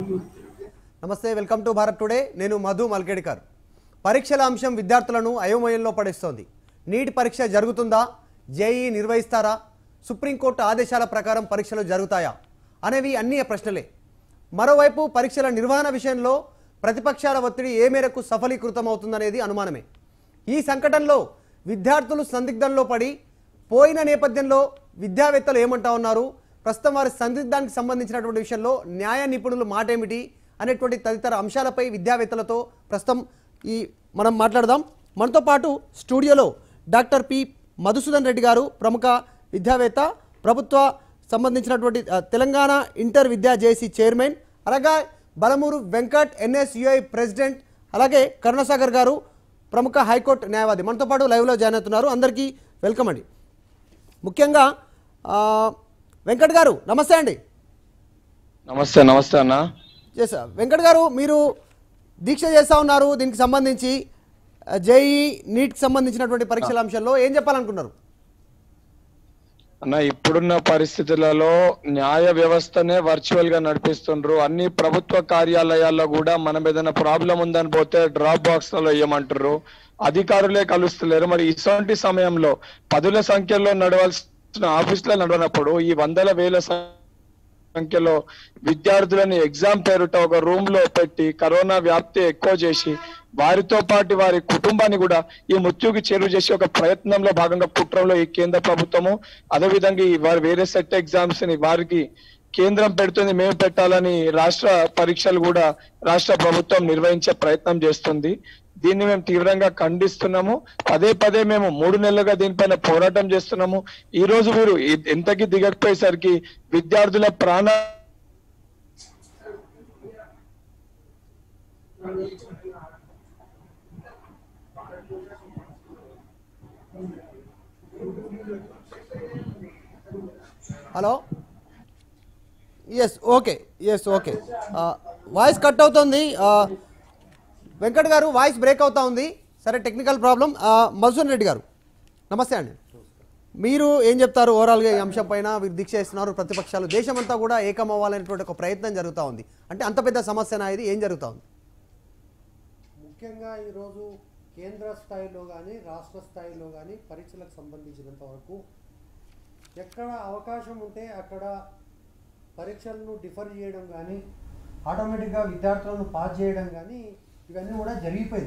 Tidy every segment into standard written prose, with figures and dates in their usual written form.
నమస్తే, welcome to Bharat today. నేను మధు మల్కేడికర్. పరీక్షల అంశం విద్యార్థులను అయోమయంలో పడేస్తోంది. నీట్ పరీక్ష జరుగుతుందా, జేఈ నిర్వహిస్తారా, సుప్రీంకోర్టు ఆదేశాల ప్రకారం పరీక్షలు జరుగుతాయా అనేవి అన్ని ప్రశ్నలే. మరోవైపు పరీక్షల నిర్వహణ విషయంలో ప్రతిపక్షాల ఒత్తిడి ఏ మేరకు సఫలీకృతమవుతుందనేది అనుమానమే. ఈ సంకటంలో విద్యార్థులు సందిగ్ధంలో పడి పోయిన నేపథ్యంలో విద్యావేత్తలు ఏమంటా ఉన్నారు, ప్రస్తుతం వారి సందిగ్ధానికి సంబంధించినటువంటి విషయంలో న్యాయ నిపుణులు మాట ఏమిటి అనేటువంటి తదితర అంశాలపై విద్యావేత్తలతో ప్రస్తుతం మనం మాట్లాడదాం. మనతో పాటు స్టూడియోలో డాక్టర్ పి మధుసూదన్ రెడ్డి గారు, ప్రముఖ విద్యావేత్త, ప్రభుత్వ సంబంధించినటువంటి తెలంగాణ ఇంటర్ విద్యా జేసీ చైర్మన్, అలాగే బలమూరు వెంకట్ ఎన్ఎస్యుఐ ప్రెసిడెంట్, అలాగే కరుణసాగర్ గారు, ప్రముఖ హైకోర్టు న్యాయవాది మనతో పాటు లైవ్లో జాయిన్ అవుతున్నారు. అందరికీ వెల్కమ్ అండి. ముఖ్యంగా వెంకట్ గారు నమస్తే అండి. నమస్తే. నమస్తే అన్న. ఎస్ వెంకట్ గారు, మీరు దీక్ష చేస్తూ ఉన్నారు. దీనికి సంబంధించి జేఈ నీట్కి సంబంధించినటువంటి పరీక్షల అంశంలో ఏం చెప్పాలనుకున్నారు అన్న? ఇప్పుడున్న పరిస్థితులలో న్యాయ వ్యవస్థనే వర్చువల్ గా నడిపిస్తుండ్రు. అన్ని ప్రభుత్వ కార్యాలయాల్లో కూడా మనం ఏదైనా ప్రాబ్లం ఉందని పోతే డ్రాప్ బాక్స్ లలో వేయమంటారు, అధికారులే కలుస్తలేరు. మరి ఇటువంటి సమయంలో పదుల సంఖ్యలో నడవాల్సిన ఆఫీసులో నడవనప్పుడు ఈ వందల వేల సంఖ్యలో విద్యార్థులని ఎగ్జామ్ పేరుట ఒక రూమ్ లో పెట్టి కరోనా వ్యాప్తి ఎక్కువ చేసి వారితో పాటు వారి కుటుంబాన్ని కూడా ఈ మృత్యుకి చేరువ చేసి ఒక ప్రయత్నంలో భాగంగా కుట్రంలో ఈ కేంద్ర ప్రభుత్వము, అదేవిధంగా వారి వేరే సెట్ ఎగ్జామ్స్ ని వారికి కేంద్రం పెడుతుంది, మేము పెట్టాలని రాష్ట్ర పరీక్షలు కూడా రాష్ట్ర ప్రభుత్వం నిర్వహించే ప్రయత్నం చేస్తుంది. దీన్ని మేము తీవ్రంగా ఖండిస్తున్నాము. పదే పదే మేము 3 నెలలుగా దీనిపైన పోరాటం చేస్తున్నాము. ఈ రోజు మీరు ఎంతకి దిగకపోయేసరికి విద్యార్థుల ప్రాణ హలో ఓకే వాయిస్ కట్ అవుతుంది. వెంకట్ గారు వాయిస్ బ్రేక్ అవుతా ఉంది. సరే, టెక్నికల్ ప్రాబ్లం. మధుసూదన్ రెడ్డి గారు నమస్తే అండి. మీరు ఏం చెప్తారు ఓవరాల్గా ఈ అంశం పైన? మీరు దీక్ష చేస్తున్నారు, ప్రతిపక్షాలు దేశమంతా కూడా ఏకం అవ్వాలనేటువంటి ఒక ప్రయత్నం జరుగుతూ ఉంది. అంటే అంత పెద్ద సమస్యనా ఇది? ఏం జరుగుతూ ఉంది? ముఖ్యంగా ఈరోజు కేంద్ర స్థాయిలో కానీ రాష్ట్ర స్థాయిలో కానీ పరీక్షలకు సంబంధించినంత వరకు ఎక్కడ అవకాశం ఉంటే అక్కడ పరీక్షలను డిఫర్ చేయడం కానీ, ఆటోమేటిక్గా విద్యార్థులను పాస్ చేయడం కానీ ఇవన్నీ కూడా జరిగిపోయింది.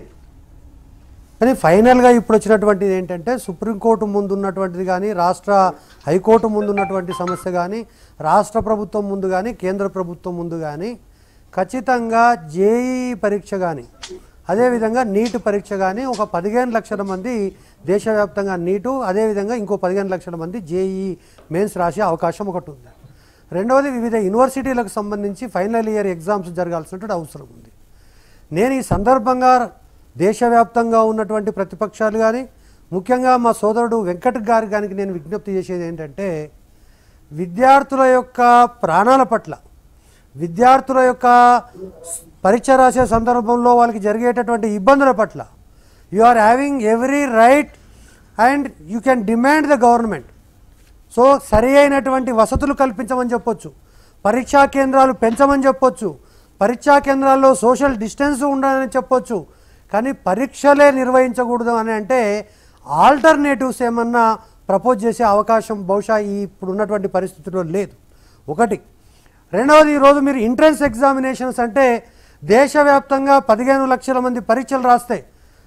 కానీ ఫైనల్గా ఇప్పుడు వచ్చినటువంటిది ఏంటంటే, సుప్రీంకోర్టు ముందు ఉన్నటువంటిది కానీ, రాష్ట్ర హైకోర్టు ముందు ఉన్నటువంటి సమస్య కానీ, రాష్ట్ర ప్రభుత్వం ముందు కానీ, కేంద్ర ప్రభుత్వం ముందు కానీ ఖచ్చితంగా జేఈ పరీక్ష కానీ, అదేవిధంగా నీట్ పరీక్ష కానీ ఒక 15 లక్షల మంది దేశవ్యాప్తంగా నీటు, అదేవిధంగా ఇంకో 15 లక్షల మంది జేఈ మెయిన్స్ రాసే అవకాశం ఒకటి ఉంది. రెండవది, వివిధ యూనివర్సిటీలకు సంబంధించి ఫైనల్ ఇయర్ ఎగ్జామ్స్ జరగాల్సినటువంటి అవసరం ఉంది. నేను ఈ సందర్భంగా దేశవ్యాప్తంగా ఉన్నటువంటి ప్రతిపక్షాలు కానీ, ముఖ్యంగా మా సోదరుడు వెంకట్ గారి గారికి నేను విజ్ఞప్తి చేసేది ఏంటంటే, విద్యార్థుల యొక్క ప్రాణాల పట్ల, విద్యార్థుల యొక్క పరీక్ష రాసే సందర్భంలో వాళ్ళకి జరిగేటటువంటి ఇబ్బందుల పట్ల you are having every right and you can demand the government. So సరి అయినటువంటి వసతులు కల్పించమని చెప్పొచ్చు, పరీక్షా కేంద్రాలు పెంచమని చెప్పొచ్చు, పరీక్షా కేంద్రాల్లో సోషల్ డిస్టెన్స్ ఉండాలని చెప్పొచ్చు. కానీ పరీక్షలే నిర్వహించకూడదు అని అంటే ఆల్టర్నేటివ్స్ ఏమన్నా ప్రపోజ్ చేసే అవకాశం బహుశా ఇప్పుడు ఉన్నటువంటి పరిస్థితుల్లో లేదు. ఒకటి. రెండవది, ఈరోజు మీరు ఎంట్రన్స్ ఎగ్జామినేషన్స్ అంటే దేశవ్యాప్తంగా 15 లక్షల మంది పరీక్షలు రాస్తే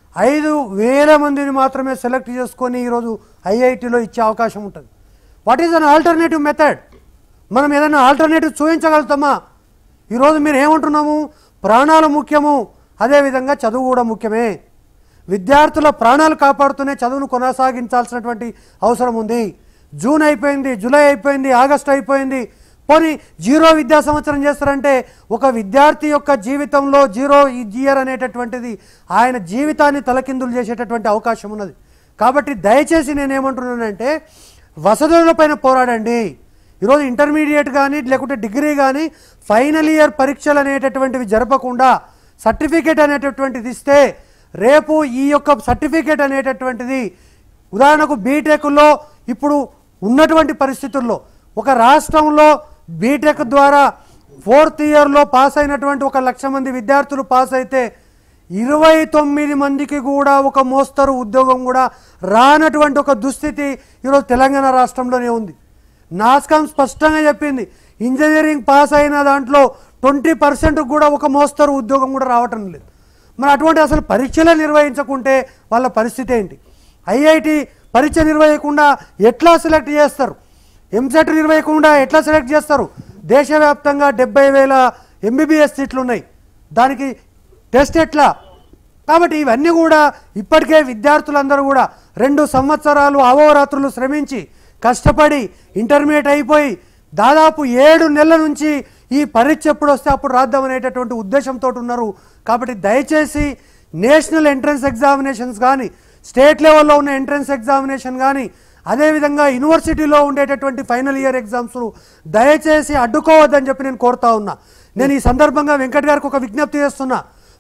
5,000 మందిని మాత్రమే సెలెక్ట్ చేసుకొని ఈరోజు ఐఐటీలో ఇచ్చే అవకాశం ఉంటుంది. What is an alternative method? మనం ఏదైనా ఆల్టర్నేటివ్ చూపించగలుగుతామా? ఈరోజు మీరు ఏమంటున్నాము, ప్రాణాలు ముఖ్యము, అదేవిధంగా చదువు కూడా ముఖ్యమే. విద్యార్థుల ప్రాణాలు కాపాడుతూనే చదువును కొనసాగించాల్సినటువంటి అవసరం ఉంది. జూన్ అయిపోయింది, జూలై అయిపోయింది, ఆగస్టు అయిపోయింది. పోనీ 0 విద్యా సంవత్సరం చేస్తారంటే ఒక విద్యార్థి యొక్క జీవితంలో 0 ఇయర్ అనేటటువంటిది ఆయన జీవితాన్ని తలకిందులు చేసేటటువంటి అవకాశం ఉన్నది. కాబట్టి దయచేసి నేనేమంటున్నానంటే వసతులపైన పోరాడండి. ఈరోజు ఇంటర్మీడియట్ కానీ లేకుంటే డిగ్రీ కానీ ఫైనల్ ఇయర్ పరీక్షలు అనేటటువంటివి జరపకుండా సర్టిఫికేట్ అనేటటువంటిది ఇస్తే రేపు ఈ యొక్క సర్టిఫికేట్ అనేటటువంటిది ఉదాహరణకు బీటెక్లో ఇప్పుడు ఉన్నటువంటి పరిస్థితుల్లో ఒక రాష్ట్రంలో బీటెక్ ద్వారా 4th ఇయర్లో పాస్ అయినటువంటి 1,00,000 మంది విద్యార్థులు పాస్ అయితే 29 మందికి కూడా ఒక మోస్తరు ఉద్యోగం కూడా రానటువంటి ఒక దుస్థితి ఈరోజు తెలంగాణ రాష్ట్రంలోనే ఉంది. నాస్కామ్ స్పష్టంగా చెప్పింది, ఇంజనీరింగ్ పాస్ అయిన దాంట్లో 20% కూడా ఒక మోస్తరు ఉద్యోగం కూడా రావటం లేదు. మరి అటువంటి అసలు పరీక్షలే నిర్వహించకుంటే వాళ్ళ పరిస్థితి ఏంటి? ఐఐటి పరీక్ష నిర్వహించకుండా ఎట్లా సెలెక్ట్ చేస్తారు? ఎంసెట్ నిర్వహించకుండా ఎట్లా సెలెక్ట్ చేస్తారు? దేశవ్యాప్తంగా 70,000 ఎంబీబీఎస్ సీట్లు ఉన్నాయి, దానికి టెస్ట్ ఎట్లా? కాబట్టి ఇవన్నీ కూడా ఇప్పటికే విద్యార్థులందరూ కూడా 2 సంవత్సరాలు అహోరాత్రులు శ్రమించి కష్టపడి ఇంటర్మీడియట్ అయిపోయి దాదాపు 7 నెలల నుంచి ఈ పరీక్ష ఎప్పుడు వస్తే అప్పుడు రాద్దామనేటటువంటి ఉద్దేశంతో ఉన్నారు. కాబట్టి దయచేసి నేషనల్ ఎంట్రన్స్ ఎగ్జామినేషన్స్ కానీ, స్టేట్ లెవెల్లో ఉన్న ఎంట్రన్స్ ఎగ్జామినేషన్ కానీ, అదేవిధంగా యూనివర్సిటీలో ఉండేటటువంటి ఫైనల్ ఇయర్ ఎగ్జామ్స్ దయచేసి అడ్డుకోవద్దని చెప్పి నేను కోరుతా ఉన్నా. నేను ఈ సందర్భంగా వెంకట్ గారికి ఒక విజ్ఞప్తి చేస్తున్నా.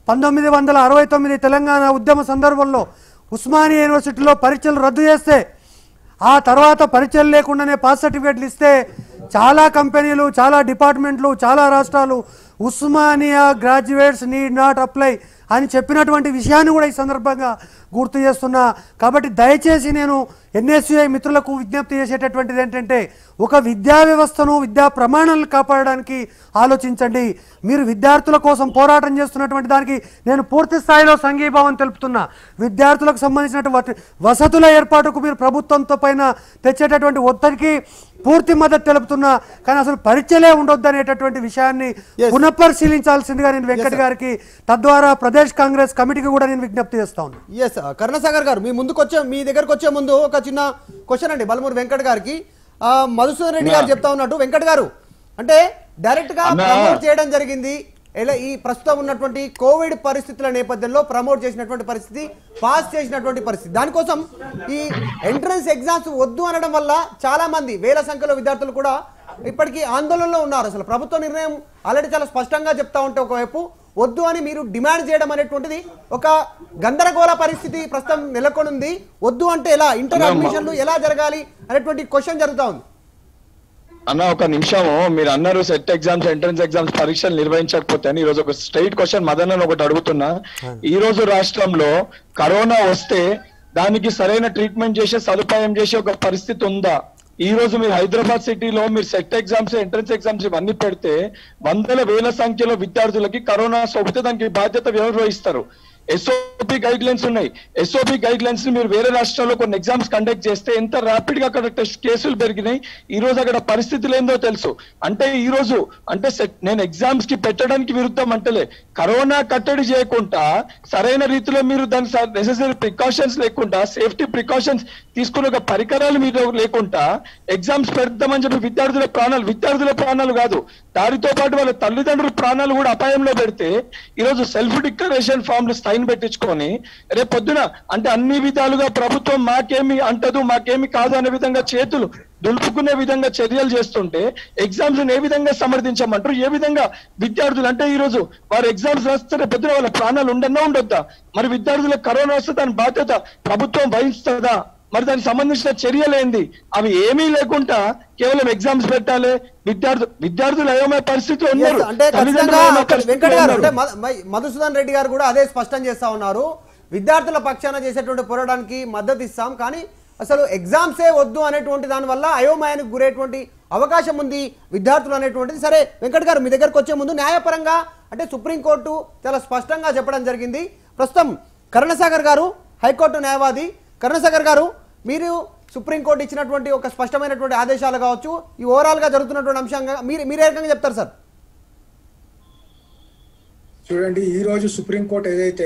1969 తెలంగాణ ఉద్యమ సందర్భంలో ఉస్మానియా యూనివర్సిటీలో పరీక్షలు రద్దు చేస్తే ఆ తర్వాత పరీక్షలు లేకుండానే పాస్ సర్టిఫికేట్లు ఇస్తే చాలా కంపెనీలు, చాలా డిపార్ట్మెంట్లు, చాలా రాష్ట్రాలు Osmania graduates need not apply అని చెప్పినటువంటి విషయాన్ని కూడా ఈ సందర్భంగా గుర్తు చేస్తున్నా. కాబట్టి దయచేసి నేను ఎన్ఎస్యుఐ మిత్రులకు విజ్ఞప్తి చేసేటటువంటిది ఏంటంటే, ఒక విద్యా వ్యవస్థను, విద్యా ప్రమాణాలను కాపాడడానికి ఆలోచించండి. మీరు విద్యార్థుల కోసం పోరాటం చేస్తున్నటువంటి దానికి నేను పూర్తి స్థాయిలో సంఘీభావం తెలుపుతున్నా. విద్యార్థులకు సంబంధించినటువంటి వసతుల ఏర్పాటుకు మీరు ప్రభుత్వంతో పైన తెచ్చేటటువంటి ఒత్తిడికి పూర్తి మద్దతు తెలుపుతున్నా. కానీ అసలు పరీక్షలే ఉండొద్దు అనేటటువంటి విషయాన్ని పునఃపరిశీలించాల్సిందిగా నేను వెంకట్ గారికి, తద్వారా ప్రదేశ్ కాంగ్రెస్ కమిటీకి కూడా నేను విజ్ఞప్తి చేస్తా ఉన్నాను. ఎస్ కరుణసాగర్ గారు, మీ దగ్గరకు వచ్చే ముందు ఒక చిన్న క్వశ్చన్ అండి బలమూరి వెంకట్ గారికి. మధుసూదన్ రెడ్డి గారు చెప్తా ఉన్నట్టు, వెంకట్ గారు అంటే డైరెక్ట్ గా ప్రమోట్ చేయడం జరిగింది. ఈ ప్రస్తుతం ఉన్నటువంటి కోవిడ్ పరిస్థితుల నేపథ్యంలో ప్రమోట్ చేసినటువంటి పరిస్థితి, పాస్ చేసినటువంటి పరిస్థితి, దానికోసం ఈ ఎంట్రన్స్ ఎగ్జామ్స్ వద్దు అనడం వల్ల చాలా మంది వేల సంఖ్యలో విద్యార్థులు కూడా ఇప్పటికీ ఆందోళనలో ఉన్నారు. అసలు ప్రభుత్వ నిర్ణయం ఆల్రెడీ చాలా స్పష్టంగా చెప్తా ఉంటే ఒకవైపు వద్దు అని మీరు డిమాండ్ చేయడం అనేటువంటిది ఒక గందరగోళ పరిస్థితి ప్రస్తుతం నెలకొనుంది. వద్దు అంటే ఎలా, ఇంటర్ అడ్మిషన్లు ఎలా జరగాలి అనేటువంటి క్వశ్చన్ జరుగుతా ఉంది. అన్న ఒక నిమిషము, మీరు అన్నారు సెట్ ఎగ్జామ్స్, ఎంట్రన్స్ ఎగ్జామ్స్ పరీక్షలు నిర్వహించకపోతే అని. ఈ రోజు ఒక స్ట్రైట్ క్వశ్చన్ మదన్ ఒకటి అడుగుతున్నా. ఈ రోజు రాష్ట్రంలో కరోనా వస్తే దానికి సరైన ట్రీట్మెంట్ చేసే సదుపాయం చేసే ఒక పరిస్థితి ఉందా? ఈ రోజు మీరు హైదరాబాద్ సిటీలో మీరు సెట్ ఎగ్జామ్స్, ఎంట్రన్స్ ఎగ్జామ్స్ ఇవన్నీ పెడితే 100,000 సంఖ్యలో విద్యార్థులకి కరోనా సోకితే దానికి బాధ్యత ఎవరు వహిస్తారు? ఎస్ఓపి గైడ్ లైన్స్ ఉన్నాయి. ఎస్ఓపి గైడ్ లైన్స్ ని మీరు వేరే రాష్ట్రాల్లో కొన్ని ఎగ్జామ్స్ కండక్ట్ చేస్తే ఎంత ర్యాపిడ్ గా అక్కడ టెస్ట్ కేసులు పెరిగినాయి. ఈ రోజు అక్కడ పరిస్థితులు ఏందో తెలుసు. అంటే ఈ రోజు అంటే నేను ఎగ్జామ్స్ కి పెట్టడానికి విరుద్ధం అంటలే, కరోనా కట్టడి చేయకుండా సరైన రీతిలో మీరు దానికి నెసెసరీ ప్రికాషన్స్ లేకుండా, సేఫ్టీ ప్రికాషన్స్ తీసుకునే ఒక పరికరాలు మీరు లేకుండా ఎగ్జామ్స్ పెడతామని చెప్పి విద్యార్థుల ప్రాణాలు కాదు, దానితో పాటు వాళ్ళ తల్లిదండ్రుల ప్రాణాలు కూడా అపాయంలో పెడితే ఈ రోజు సెల్ఫ్ డిక్లరేషన్ ఫామ్ స్థాయిని పెట్టించుకొని రేపు పొద్దున అంటే అన్ని విధాలుగా ప్రభుత్వం మాకేమి అంటదు, మాకేమి కాదు అనే విధంగా చేతులు దులుపుకునే విధంగా చర్యలు చేస్తుంటే ఎగ్జామ్స్ ఏ విధంగా సమర్థించమంటారు? ఏ విధంగా విద్యార్థులు అంటే ఈ రోజు వారు ఎగ్జామ్స్ రాస్తే పొద్దున వాళ్ళ ప్రాణాలు ఉండొద్దా? మరి విద్యార్థులకు కరోనా వస్తే దాని బాధ్యత ప్రభుత్వం వహిస్తుందా? మరి దానికి సంబంధించిన చర్యలు ఏంది? అవి ఏమీ లేకుండా కేవలం ఎగ్జామ్స్ పెట్టాలి, విద్యార్థులు అయోమయ పరిస్థితిలో ఉన్నారు. మధుసూదన్ రెడ్డి గారు కూడా అదే స్పష్టం చేస్తా ఉన్నారు. విద్యార్థుల పక్షాన చేసేటువంటి పోరాటానికి మద్దతు ఇస్తాం, కానీ అసలు ఎగ్జామ్సే వద్దు అనేటువంటి దాని వల్ల అయోమయానికి గురేటువంటి అవకాశం ఉంది విద్యార్థులు అనేటువంటిది. సరే వెంకట్ గారు, మీ దగ్గరకు వచ్చే ముందు న్యాయపరంగా అంటే సుప్రీంకోర్టు చాలా స్పష్టంగా చెప్పడం జరిగింది. ప్రస్తుతం కరుణసాగర్ గారు హైకోర్టు న్యాయవాది. కరుణసాగర్ గారు, మీరు సుప్రీంకోర్టు ఇచ్చినటువంటి ఒక స్పష్టమైనటువంటి ఆదేశాలు కావచ్చు, ఈ ఓవరాల్ గా జరుగుతున్నటువంటి అంశంగా మీరు ఏ రకంగా చెప్తారు సార్? చూడండి, ఈ రోజు సుప్రీంకోర్టు ఏదైతే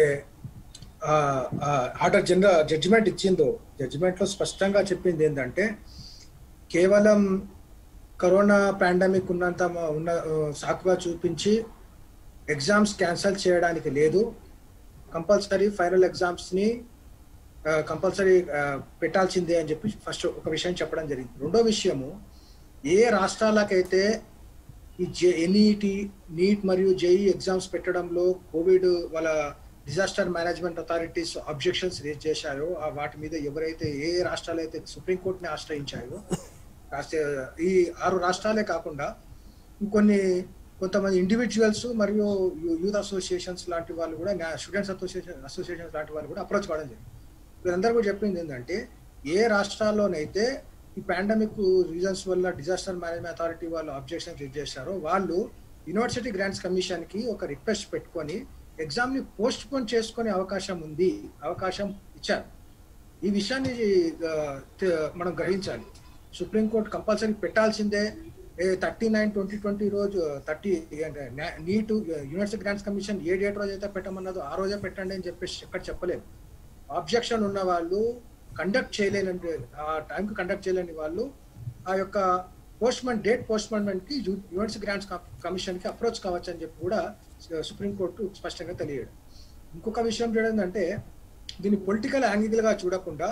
ఆర్డర్ జడ్జిమెంట్ ఇచ్చిందో, జడ్జిమెంట్ లో స్పష్టంగా చెప్పింది ఏంటంటే కేవలం కరోనా పాండమిక్ ఉన్న సాకుగా చూపించి ఎగ్జామ్స్ క్యాన్సిల్ చేయడానికి లేదు, కంపల్సరీ ఫైనల్ ఎగ్జామ్స్ ని కంపల్సరీ పెట్టాల్సిందే అని చెప్పి ఫస్ట్ ఒక విషయం చెప్పడం జరిగింది. రెండో విషయము, ఏ రాష్ట్రాలకైతే ఈ నీట్ మరియు జేఈ ఎగ్జామ్స్ పెట్టడంలో కోవిడ్ వాళ్ళ disaster management authorities objections raise చేశాయో వాటి మీద ఎవరైతే ఏ రాష్ట్రాలు అయితే సుప్రీంకోర్టుని ఆశ్రయించాయో, ఈ 6 రాష్ట్రాలే కాకుండా ఇంకొన్ని కొంతమంది ఇండివిజువల్స్ మరియు యూత్ అసోసియేషన్స్ లాంటి వాళ్ళు కూడా, స్టూడెంట్స్ అసోసియేషన్స్ లాంటి వాళ్ళు కూడా అప్రోచ్ కావడం జరిగింది. వీళ్ళందరూ కూడా చెప్పింది ఏంటంటే, ఏ రాష్ట్రాల్లోనైతే ఈ పాండమిక్ రీజన్స్ వల్ల డిజాస్టర్ మేనేజ్మెంట్ అథారిటీ వాళ్ళు అబ్జెక్షన్ రేజ్ చేశారో వాళ్ళు యూనివర్సిటీ గ్రాంట్స్ కమిషన్ కి ఒక రిక్వెస్ట్ పెట్టుకొని ఎగ్జామ్ ని పోస్ట్ పోన్ చేసుకునే అవకాశం ఇచ్చారు. ఈ విషయాన్ని మనం గ్రహించాలి. సుప్రీంకోర్టు కంపల్సరీ పెట్టాల్సిందే. 39/2020 రోజు 30 నీట్ యూనివర్సిటీ గ్రాంట్స్ కమిషన్ ఏ డేట్ రోజు అయితే పెట్టమన్నదో ఆ రోజే పెట్టండి అని చెప్పేసి ఎక్కడ చెప్పలేదు. ఆబ్జెక్షన్ ఉన్న వాళ్ళు కండక్ట్ చేయలేని, ఆ టైంకి కండక్ట్ చేయలేని వాళ్ళు ఆ యొక్క డేట్ పోస్ట్పోన్మెంట్ కి యూనివర్సిటీ గ్రాంట్స్ కమిషన్ కి అప్రోచ్ కావచ్చు అని చెప్పి కూడా సుప్రీంకోర్టు స్పష్టంగా తెలియదు. ఇంకొక విషయం ఏంటంటే, దీన్ని పొలిటికల్ యాంగిల్ గా చూడకుండా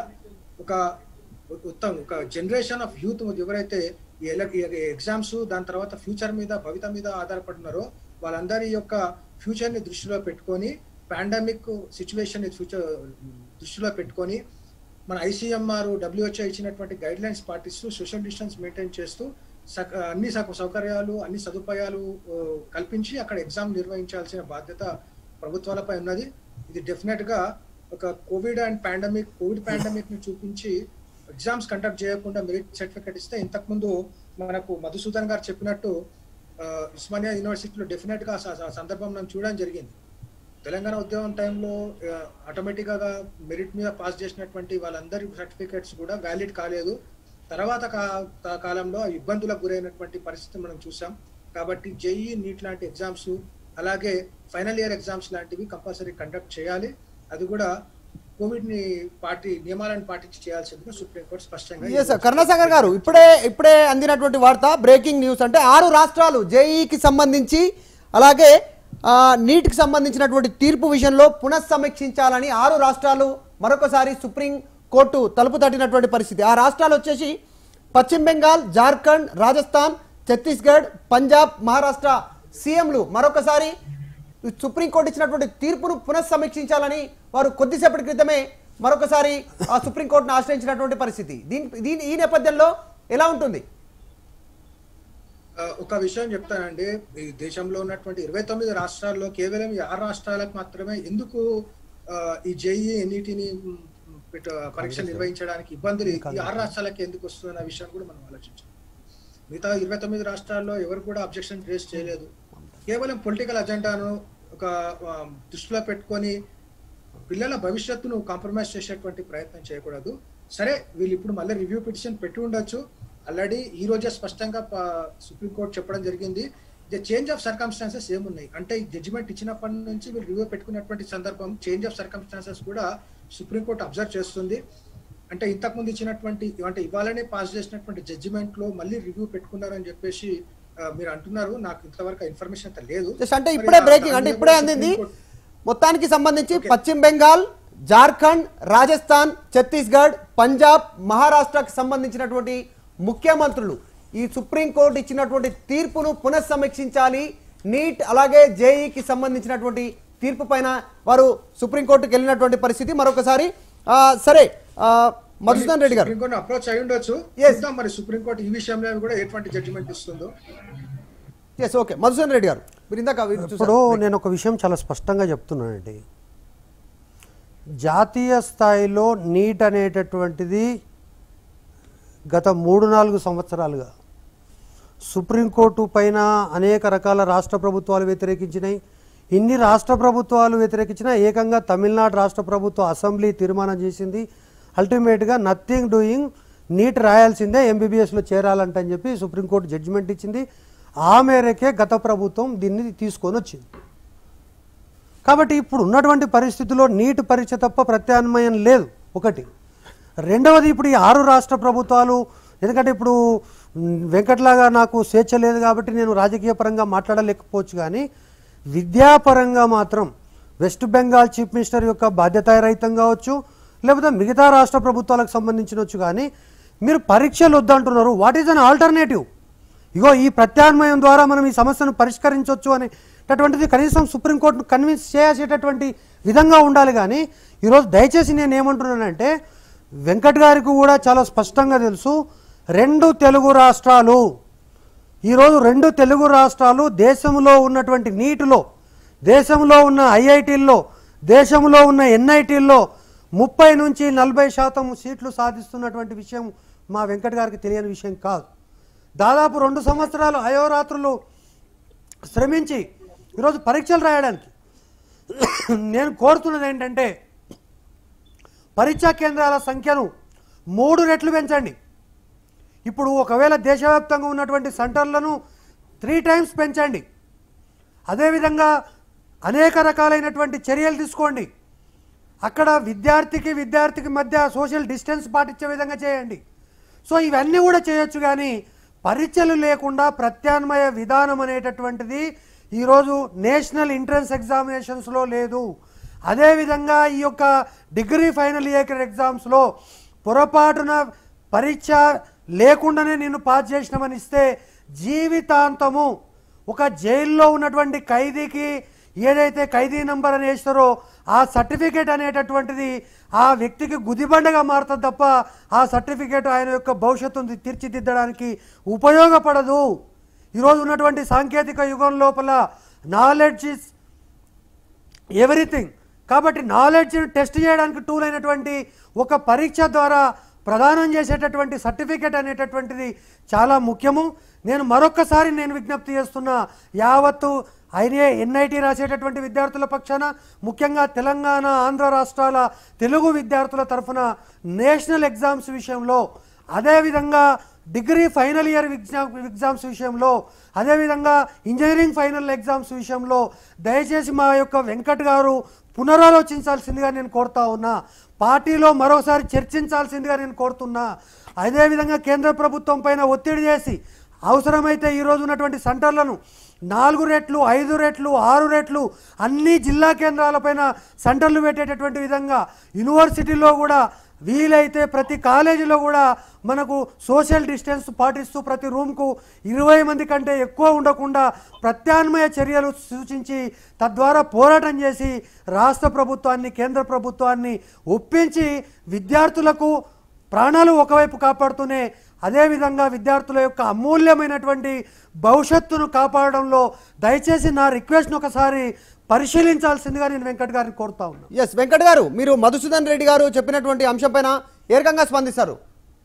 ఒక జనరేషన్ ఆఫ్ యూత్ ఎవరైతే ఈ ఎగ్జామ్స్ దాని తర్వాత ఫ్యూచర్ మీద, భవిత మీద ఆధారపడుతున్నారో వాళ్ళందరి యొక్క ఫ్యూచర్ ని దృష్టిలో పెట్టుకొని, పాండమిక్ సిచ్యువేషన్ దృష్టిలో పెట్టుకొని మన ICMR WHO ఇచ్చినటువంటి గైడ్ లైన్స్ పాటిస్తూ సోషల్ డిస్టెన్స్ మెయింటైన్ చేస్తూ అన్ని సౌకర్యాలు, అన్ని సదుపాయాలు కల్పించి అక్కడ ఎగ్జామ్ నిర్వహించాల్సిన బాధ్యత ప్రభుత్వాలపై ఉన్నది. ఇది డెఫినెట్ గా ఒక కోవిడ్ పాండమిక్ ని చూపించి ఎగ్జామ్స్ కండక్ట్ చేయకుండా మెరిట్ సర్టిఫికేట్ ఇస్తే, ఇంతకుముందు మనకు మధుసూదన్ గారు చెప్పినట్టు ఉస్మానియా యూనివర్సిటీలో డెఫినెట్ గా సందర్భం మనం చూడడం జరిగింది. తెలంగాణ ఉద్యమం టైంలో ఆటోమేటిక్ గా మెరిట్ మీద పాస్ చేసినటువంటి వాళ్ళందరి సర్టిఫికేట్స్ కూడా వ్యాలిడ్ కాలేదు. తర్వాత కాలంలో ఇబ్బందులకు గురైనటువంటి పరిస్థితి మనం చూసాం. కాబట్టి JEE, నీట్ లాంటి ఎగ్జామ్స్, అలాగే ఫైనల్ ఇయర్ ఎగ్జామ్స్ లాంటివి కంపల్సరీ కండక్ట్ చేయాలి. అది కూడా కోవిడ్ నియమాలను పాటించి చేయాల్సిందిగా సుప్రీంకోర్టు స్పష్టంగా. కరుణాసాగర్ గారు, ఇప్పుడే అందినటువంటి వార్త, బ్రేకింగ్ న్యూస్. అంటే 6 రాష్ట్రాలు JEEకి సంబంధించి అలాగే నీట్కి సంబంధించినటువంటి తీర్పు విషయంలో పునఃసమీక్షించాలని 6 రాష్ట్రాలు మరొకసారి సుప్రీం కోర్టు తలుపు తట్టినటువంటి పరిస్థితి. ఆ రాష్ట్రాలు వచ్చేసి పశ్చిమ బెంగాల్, జార్ఖండ్, రాజస్థాన్, ఛత్తీస్గఢ్, పంజాబ్, మహారాష్ట్ర సీఎంలు మరొకసారి సుప్రీంకోర్టు ఇచ్చినటువంటి తీర్పును పునఃసమీక్షించాలని వారు కొద్దిసేపటి క్రితమే మరొకసారి ఆ సుప్రీంకోర్టును ఆశ్రయించినటువంటి పరిస్థితి. ఈ నేపథ్యంలో ఎలా ఉంటుంది? ఒక విషయం చెప్తానండి. ఈ దేశంలో ఉన్నటువంటి 29 రాష్ట్రాల్లో కేవలం ఈ 6 రాష్ట్రాలకు మాత్రమే ఎందుకు ఈ JEE NETని పరీక్ష నిర్వహించడానికి ఇబ్బందులు ఈ 6 రాష్ట్రాలకి ఎందుకు వస్తుందన్న విషయం కూడా మనం ఆలోచించాలి. మిగతా 29 రాష్ట్రాల్లో ఎవరు కూడా అబ్జెక్షన్ రేస్ చేయలేదు. కేవలం పొలిటికల్ అజెండాను ఒక దృష్టిలో పెట్టుకొని పిల్లల భవిష్యత్తును కాంప్రమైజ్ చేసేటువంటి ప్రయత్నం చేయకూడదు. సరే, వీళ్ళు ఇప్పుడు మళ్ళీ రివ్యూ పిటిషన్ పెట్టి ఉండొచ్చు. ఆల్రెడీ ఈ రోజే స్పష్టంగా సుప్రీంకోర్టు చెప్పడం జరిగింది. చేంజ్ ఆఫ్ సర్కమ్స్టాన్సెస్ ఏమున్నాయి అంటే, ఈ జడ్జిమెంట్ ఇచ్చినప్పటి నుంచి వీళ్ళు రివ్యూ పెట్టుకున్నటువంటి సందర్భం చేంజ్ ఆఫ్ సర్కమ్స్టాన్సెస్ కూడా సుప్రీంకోర్టు అబ్జర్వ్ చేస్తుంది. అంటే ఇంతకుముందు ఇచ్చినటువంటి, అంటే ఇవాళనే పాస్ చేసినటువంటి జడ్జిమెంట్ లో మళ్ళీ రివ్యూ పెట్టుకున్నారని చెప్పేసి మీరు అంటున్నారు. నాకు ఇంతవరకు ఇన్ఫర్మేషన్ అయితే లేదు. అంటే ఇప్పుడే బ్రేకింగ్, అంటే ఇప్పుడే అందింది. మొత్తానికి సంబంధించి పశ్చిమ బెంగాల్, జార్ఖండ్, రాజస్థాన్, ఛత్తీస్గఢ్, పంజాబ్, మహారాష్ట్రకు సంబంధించినటువంటి ముఖ్యమంత్రులు ఈ సుప్రీంకోర్టు ఇచ్చినటువంటి తీర్పును పునఃసమీక్షించాలి. నీట్ అలాగే JEEకి సంబంధించినటువంటి తీర్పు పైన వారు సుప్రీంకోర్టుకు వెళ్ళినటువంటి పరిస్థితి. మరొకసారి సరే, మధుసూదన్ రెడ్డి గారు అప్రోచ్ అయి ఉండొచ్చు. మరి సుప్రీంకోర్టు ఈ విషయంలో కూడా ఎటువంటి జడ్జిమెంట్ ఇస్తుందో. ఓకే, మధుసూదన్ రెడ్డి గారు, మీరు ఇందాక ఇప్పుడు నేను ఒక విషయం చాలా స్పష్టంగా చెప్తున్నానండి. జాతీయ స్థాయిలో నీట్ అనేటటువంటిది గత 3-4 సంవత్సరాలుగా సుప్రీంకోర్టు పైన అనేక రకాల రాష్ట్ర ప్రభుత్వాలు వ్యతిరేకించినాయి. ఇన్ని రాష్ట్ర ప్రభుత్వాలు వ్యతిరేకించినా ఏకంగా తమిళనాడు రాష్ట్ర ప్రభుత్వ అసెంబ్లీ తీర్మానం చేసింది. అల్టిమేట్గా నథింగ్ డూయింగ్, నీట్ రాయాల్సిందే, MBBSలో చేరాలంటని చెప్పి సుప్రీంకోర్టు జడ్జిమెంట్ ఇచ్చింది. ఆ మేరకే గత ప్రభుత్వం దీన్ని తీసుకొని వచ్చింది. కాబట్టి ఇప్పుడు ఉన్నటువంటి పరిస్థితుల్లో నీట్ పరీక్ష తప్ప ప్రత్యామ్నాయం లేదు. ఒకటి. రెండవది, ఇప్పుడు ఈ 6 రాష్ట్ర ప్రభుత్వాలు, ఎందుకంటే ఇప్పుడు వెంకట్లాగా నాకు స్వేచ్ఛ లేదు కాబట్టి నేను రాజకీయ పరంగా మాట్లాడలేకపోవచ్చు, కానీ విద్యాపరంగా మాత్రం వెస్ట్ బెంగాల్ చీఫ్ మినిస్టర్ యొక్క బాధ్యతారహితం కావచ్చు, లేకపోతే మిగతా రాష్ట్ర ప్రభుత్వాలకు సంబంధించినవచ్చు. కానీ మీరు పరీక్షలు వద్దంటున్నారు. What is an alternative? ఇగో ఈ ప్రత్యామ్నాయం ద్వారా మనం ఈ సమస్యను పరిష్కరించవచ్చు అనేటటువంటిది కనీసం సుప్రీంకోర్టును కన్విన్స్ చేసేటటువంటి విధంగా ఉండాలి. కానీ ఈరోజు దయచేసి నేను ఏమంటున్నానంటే, వెంకట్ గారికి కూడా చాలా స్పష్టంగా తెలుసు, 2 తెలుగు రాష్ట్రాలు ఈరోజు 2 తెలుగు రాష్ట్రాలు దేశంలో ఉన్నటువంటి నీటిలో, దేశంలో ఉన్న ఐఐటీల్లో, దేశంలో ఉన్న ఎన్ఐటీల్లో 30 నుంచి 40% సీట్లు సాధిస్తున్నటువంటి విషయం మా వెంకట్ గారికి తెలియని విషయం కాదు. దాదాపు 2 సంవత్సరాలు అయోరాత్రులు శ్రమించి ఈరోజు పరీక్షలు రాయడానికి నేను కోరుతున్నది ఏంటంటే పరీక్షా కేంద్రాల సంఖ్యను 3 రెట్లు పెంచండి. ఇప్పుడు ఒకవేళ దేశవ్యాప్తంగా ఉన్నటువంటి సెంటర్లను 3 టైమ్స్ పెంచండి. అదేవిధంగా అనేక రకాలైనటువంటి చర్యలు తీసుకోండి. అక్కడ విద్యార్థికి మధ్య సోషల్ డిస్టెన్స్ పాటించే విధంగా చేయండి. సో ఇవన్నీ కూడా చేయొచ్చు, కానీ పరీక్షలు లేకుండా ప్రత్యామ్నాయ విధానం అనేటటువంటిది ఈరోజు నేషనల్ ఎంట్రన్స్ ఎగ్జామినేషన్స్లో లేదు. అదేవిధంగా ఈ యొక్క డిగ్రీ ఫైనల్ ఇయర్ ఎగ్జామ్స్లో పొరపాటున పరీక్ష లేకుండానే నిన్ను పాస్ చేసినామని ఇస్తే జీవితాంతము ఒక జైల్లో ఉన్నటువంటి ఖైదీకి ఏదైతే ఖైదీ నంబర్ అని వేస్తారో ఆ సర్టిఫికేట్ అనేటటువంటిది ఆ వ్యక్తికి గుదిబండగా మారుతుంది తప్ప ఆ సర్టిఫికేట్ ఆయన యొక్క భవిష్యత్తును తీర్చిదిద్దడానికి ఉపయోగపడదు. ఈరోజు ఉన్నటువంటి సాంకేతిక యుగం లోపల నాలెడ్జ్ ఈజ్ ఎవ్రీథింగ్. కాబట్టి నాలెడ్జ్ని టెస్ట్ చేయడానికి టూల్ అయినటువంటి ఒక పరీక్ష ద్వారా ప్రదానం చేసేటటువంటి సర్టిఫికేట్ అనేటటువంటిది చాలా ముఖ్యము. నేను మరొక్కసారి విజ్ఞప్తి చేస్తున్నా, యావత్తు ఎన్ఐటి రాసేటటువంటి విద్యార్థుల పక్షాన, ముఖ్యంగా తెలంగాణ ఆంధ్ర రాష్ట్రాల తెలుగు విద్యార్థుల తరఫున నేషనల్ ఎగ్జామ్స్ విషయంలో, అదేవిధంగా డిగ్రీ ఫైనల్ ఇయర్ ఎగ్జామ్స్ విషయంలో, అదేవిధంగా ఇంజనీరింగ్ ఫైనల్ ఎగ్జామ్స్ విషయంలో దయచేసి మా యొక్క వెంకట్ గారు పునరాలోచించాల్సిందిగా నేను కోరుతా ఉన్నా. పార్టీలో మరోసారి చర్చించాల్సిందిగా నేను కోరుతున్నా. అదేవిధంగా కేంద్ర ప్రభుత్వం పైన ఒత్తిడి చేసి అవసరమైతే ఈరోజు ఉన్నటువంటి సెంటర్లను 4 రెట్లు, 5 రెట్లు, 6 రెట్లు అన్ని జిల్లా కేంద్రాలపైన సెంటర్లు పెట్టేటటువంటి విధంగా యూనివర్సిటీలో కూడా వీలైతే ప్రతి కాలేజీలో కూడా మనకు సోషల్ డిస్టెన్స్ పాటిస్తూ ప్రతి రూమ్కు 20 మంది కంటే ఎక్కువ ఉండకుండా ప్రత్యామ్నాయ చర్యలు సూచించి తద్వారా పోరాటం చేసి రాష్ట్ర ప్రభుత్వాన్ని, కేంద్ర ప్రభుత్వాన్ని ఒప్పించి విద్యార్థులకు ప్రాణాలు ఒకవైపు కాపాడుతూనే అదేవిధంగా విద్యార్థుల యొక్క అమూల్యమైనటువంటి భవిష్యత్తును కాపాడడంలో దయచేసి నా రిక్వెస్ట్ను ఒకసారి పరిశీలించాల్సిందిగా నేను వెంకట్ గారిని కోరుతా ఉన్నా. ఎస్ వెంకట్ గారు, మీరు మధుసూదన్ రెడ్డి గారు చెప్పినటువంటి అంశం పైన ఏ రకంగా స్పందిస్తారు?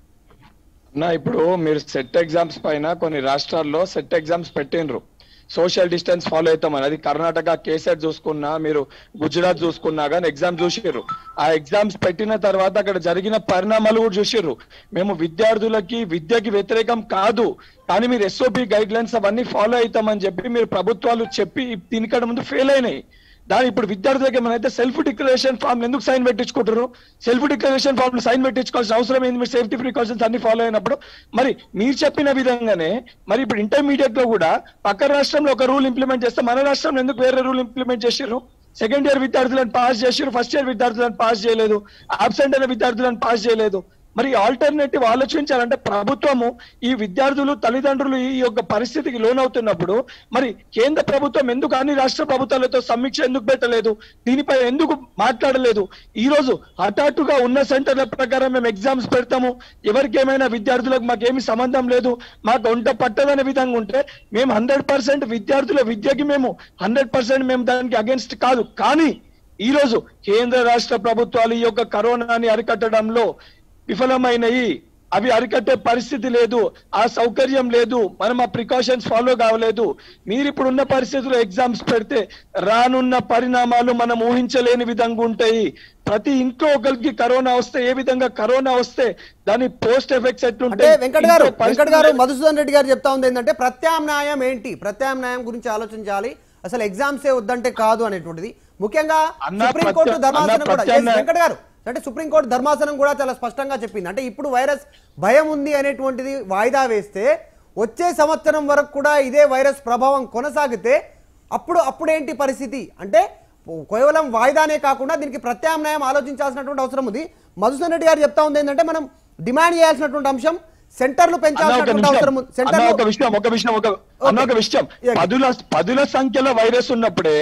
ఇప్పుడు మీరు సెట్ ఎగ్జామ్స్ పైన కొన్ని రాష్ట్రాల్లో సెట్ ఎగ్జామ్స్ పెట్టినరు, సోషల్ డిస్టెన్స్ ఫాలో అవుతామని. అది కర్ణాటక కేసెట్ చూసుకున్నా, మీరు గుజరాత్ చూసుకున్నా కానీ ఎగ్జామ్ చూసిర్రు. ఆ ఎగ్జామ్స్ పెట్టిన తర్వాత అక్కడ జరిగిన పరిణామాలు కూడా చూసిర్రు. మేము విద్యార్థులకి విద్యకి వ్యతిరేకం కాదు, కానీ మీరు ఎస్ఓపి గైడ్ లైన్స్ అవన్నీ ఫాలో అవుతామని చెప్పి మీరు ప్రభుత్వాలు చెప్పి దీనికంటే ముందు ఫెయిల్ అయినాయి. దాని ఇప్పుడు విద్యార్థులకి ఏమైనా సెల్ఫ్ డిక్లరేషన్ ఫామ్ ఎందుకు సైన్ పెట్టించుకుంటారు? సెల్ఫ్ డిక్లరేషన్ ఫామ్ సైన్ పెట్టించుకోవాల్సిన అవసరం ఏంది? మీరు సేఫ్టీ ప్రికాషన్స్ అన్ని ఫాలో అయినప్పుడు మరి మీరు చెప్పిన విధంగానే మరి ఇప్పుడు ఇంటర్మీడియట్ లో కూడా పక్క రాష్ట్రంలో ఒక రూల్ ఇంప్లిమెంట్ చేస్తే మన రాష్ట్రంలో ఎందుకు వేరే రూల్ ఇంప్లిమెంట్ చేసారు? సెకండ్ ఇయర్ విద్యార్థులను పాస్ చేసారు, ఫస్ట్ ఇయర్ విద్యార్థులను పాస్ చేయలేదు, అబ్సెంట్ అయిన విద్యార్థులను పాస్ చేయలేదు. మరి ఆల్టర్నేటివ్ ఆలోచించాలంటే ప్రభుత్వము ఈ విద్యార్థులు తల్లిదండ్రులు ఈ యొక్క పరిస్థితికి లోనవుతున్నప్పుడు మరి కేంద్ర ప్రభుత్వం ఎందుకు అన్ని రాష్ట్ర ప్రభుత్వాలతో సమీక్ష ఎందుకు పెట్టలేదు? దీనిపై ఎందుకు మాట్లాడలేదు? ఈ రోజు హఠాత్తుగా ఉన్న సెంటర్ల ప్రకారం మేము ఎగ్జామ్స్ పెడతాము, ఎవరికి ఏమైనా విద్యార్థులకు మాకేమి సంబంధం లేదు, మాకు వంట పట్టదనే విధంగా ఉంటే మేము 100% విద్యార్థుల విద్యకి మేము 100% మేము దానికి అగేన్స్ట్ కాదు. కానీ ఈ రోజు కేంద్ర రాష్ట్ర ప్రభుత్వాలు ఈ యొక్క కరోనాని అరికట్టడంలో విఫలమైనవి. అవి అరికట్టే పరిస్థితి లేదు, ఆ సౌకర్యం లేదు, మనం ఆ ప్రికాషన్స్ ఫాలో కావలేదు. మీరు ఇప్పుడు ఉన్న పరిస్థితుల్లో ఎగ్జామ్స్ పెడితే రానున్న పరిణామాలు మనం ఊహించలేని విధంగా ఉంటాయి. ప్రతి ఇంట్లో ఒకరికి కరోనా వస్తే ఏ విధంగా కరోనా వస్తే దాని పోస్ట్ ఎఫెక్ట్స్ ఎట్లుంటాయి? వెంకట్ గారు మధుసూదన్ రెడ్డి గారు చెప్తా ఉంది ఏంటంటే ప్రత్యామ్నాయం ఏంటి, ప్రత్యామ్నాయం గురించి ఆలోచించాలి, అసలు ఎగ్జామ్సే వద్దంటే కాదు అనేటువంటిది. ముఖ్యంగా సుప్రీంకోర్టు ధర్మాసనం కూడా వెంకట్ గారు అంటే సుప్రీంకోర్టు ధర్మాసనం కూడా చాలా స్పష్టంగా చెప్పింది. అంటే ఇప్పుడు వైరస్ భయం ఉంది అనేటువంటిది వాయిదా వేస్తే వచ్చే సంవత్సరం వరకు కూడా ఇదే వైరస్ ప్రభావం కొనసాగితే అప్పుడేంటి పరిస్థితి? అంటే కేవలం వాయిదానే కాకుండా దీనికి ప్రత్యామ్నాయం ఆలోచించాల్సినటువంటి అవసరం ఉంది. మధుసూదన్ రెడ్డి గారు చెప్తా ఉంది ఏంటంటే మనం డిమాండ్ చేయాల్సినటువంటి అంశం సెంటర్లు పెంచాల్సినటువంటి అవసరం. ఒక విషయం పదుల సంఖ్యలో వైరస్ ఉన్నప్పుడే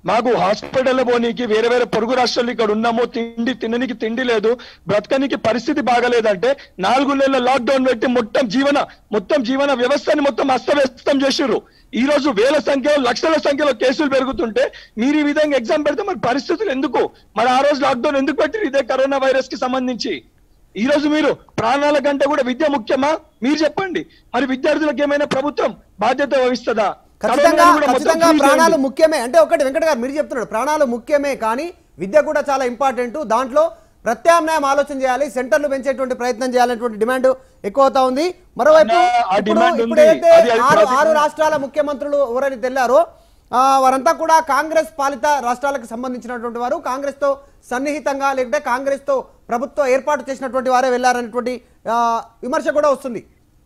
మాకు హాస్పిటల్ పోనీకి వేరే వేరే పొరుగు రాష్ట్రాలు ఇక్కడ ఉన్నాము, తిననికి తిండి లేదు, బ్రతకనికి పరిస్థితి బాగలేదంటే 4 నెలల లాక్డౌన్ పెట్టి మొత్తం జీవన వ్యవస్థని మొత్తం అస్తవ్యస్తం చేసిర్రు. ఈ రోజు వేల సంఖ్యలో లక్షల సంఖ్యలో కేసులు పెరుగుతుంటే మీరు ఈ విధంగా ఎగ్జామ్ పెడితే మరి పరిస్థితులు ఎందుకు? మరి ఆ రోజు లాక్డౌన్ ఎందుకు పెట్టిరు ఇదే కరోనా వైరస్ కి సంబంధించి? ఈ రోజు మీరు ప్రాణాల కంటే కూడా విద్య ముఖ్యమా? మీరు చెప్పండి. మరి విద్యార్థులకు ఏమైనా ప్రభుత్వం బాధ్యత వహిస్తుందా? ఖచ్చితంగా ప్రాణాలు ముఖ్యమే అంటే ఒకటి వెంకట గారు మీరు చెప్తున్నాడు ప్రాణాలు ముఖ్యమే, కానీ విద్య కూడా చాలా ఇంపార్టెంట్. దాంట్లో ప్రత్యామ్నాయం ఆలోచన చేయాలి, సెంటర్లు పెంచేటువంటి ప్రయత్నం చేయాలనేటువంటి డిమాండ్ ఎక్కువ అవుతా ఉంది. మరోవైపు ఇప్పుడు ఏదైతే 6 రాష్ట్రాల ముఖ్యమంత్రులు ఎవరైతే తెల్లారో వారంతా కూడా కాంగ్రెస్ పాలిత రాష్ట్రాలకు సంబంధించినటువంటి వారు, కాంగ్రెస్ తో సన్నిహితంగా లేకపోతే కాంగ్రెస్ తో ప్రభుత్వం ఏర్పాటు చేసినటువంటి వారే వెళ్లారనేటువంటి విమర్శ కూడా వస్తుంది.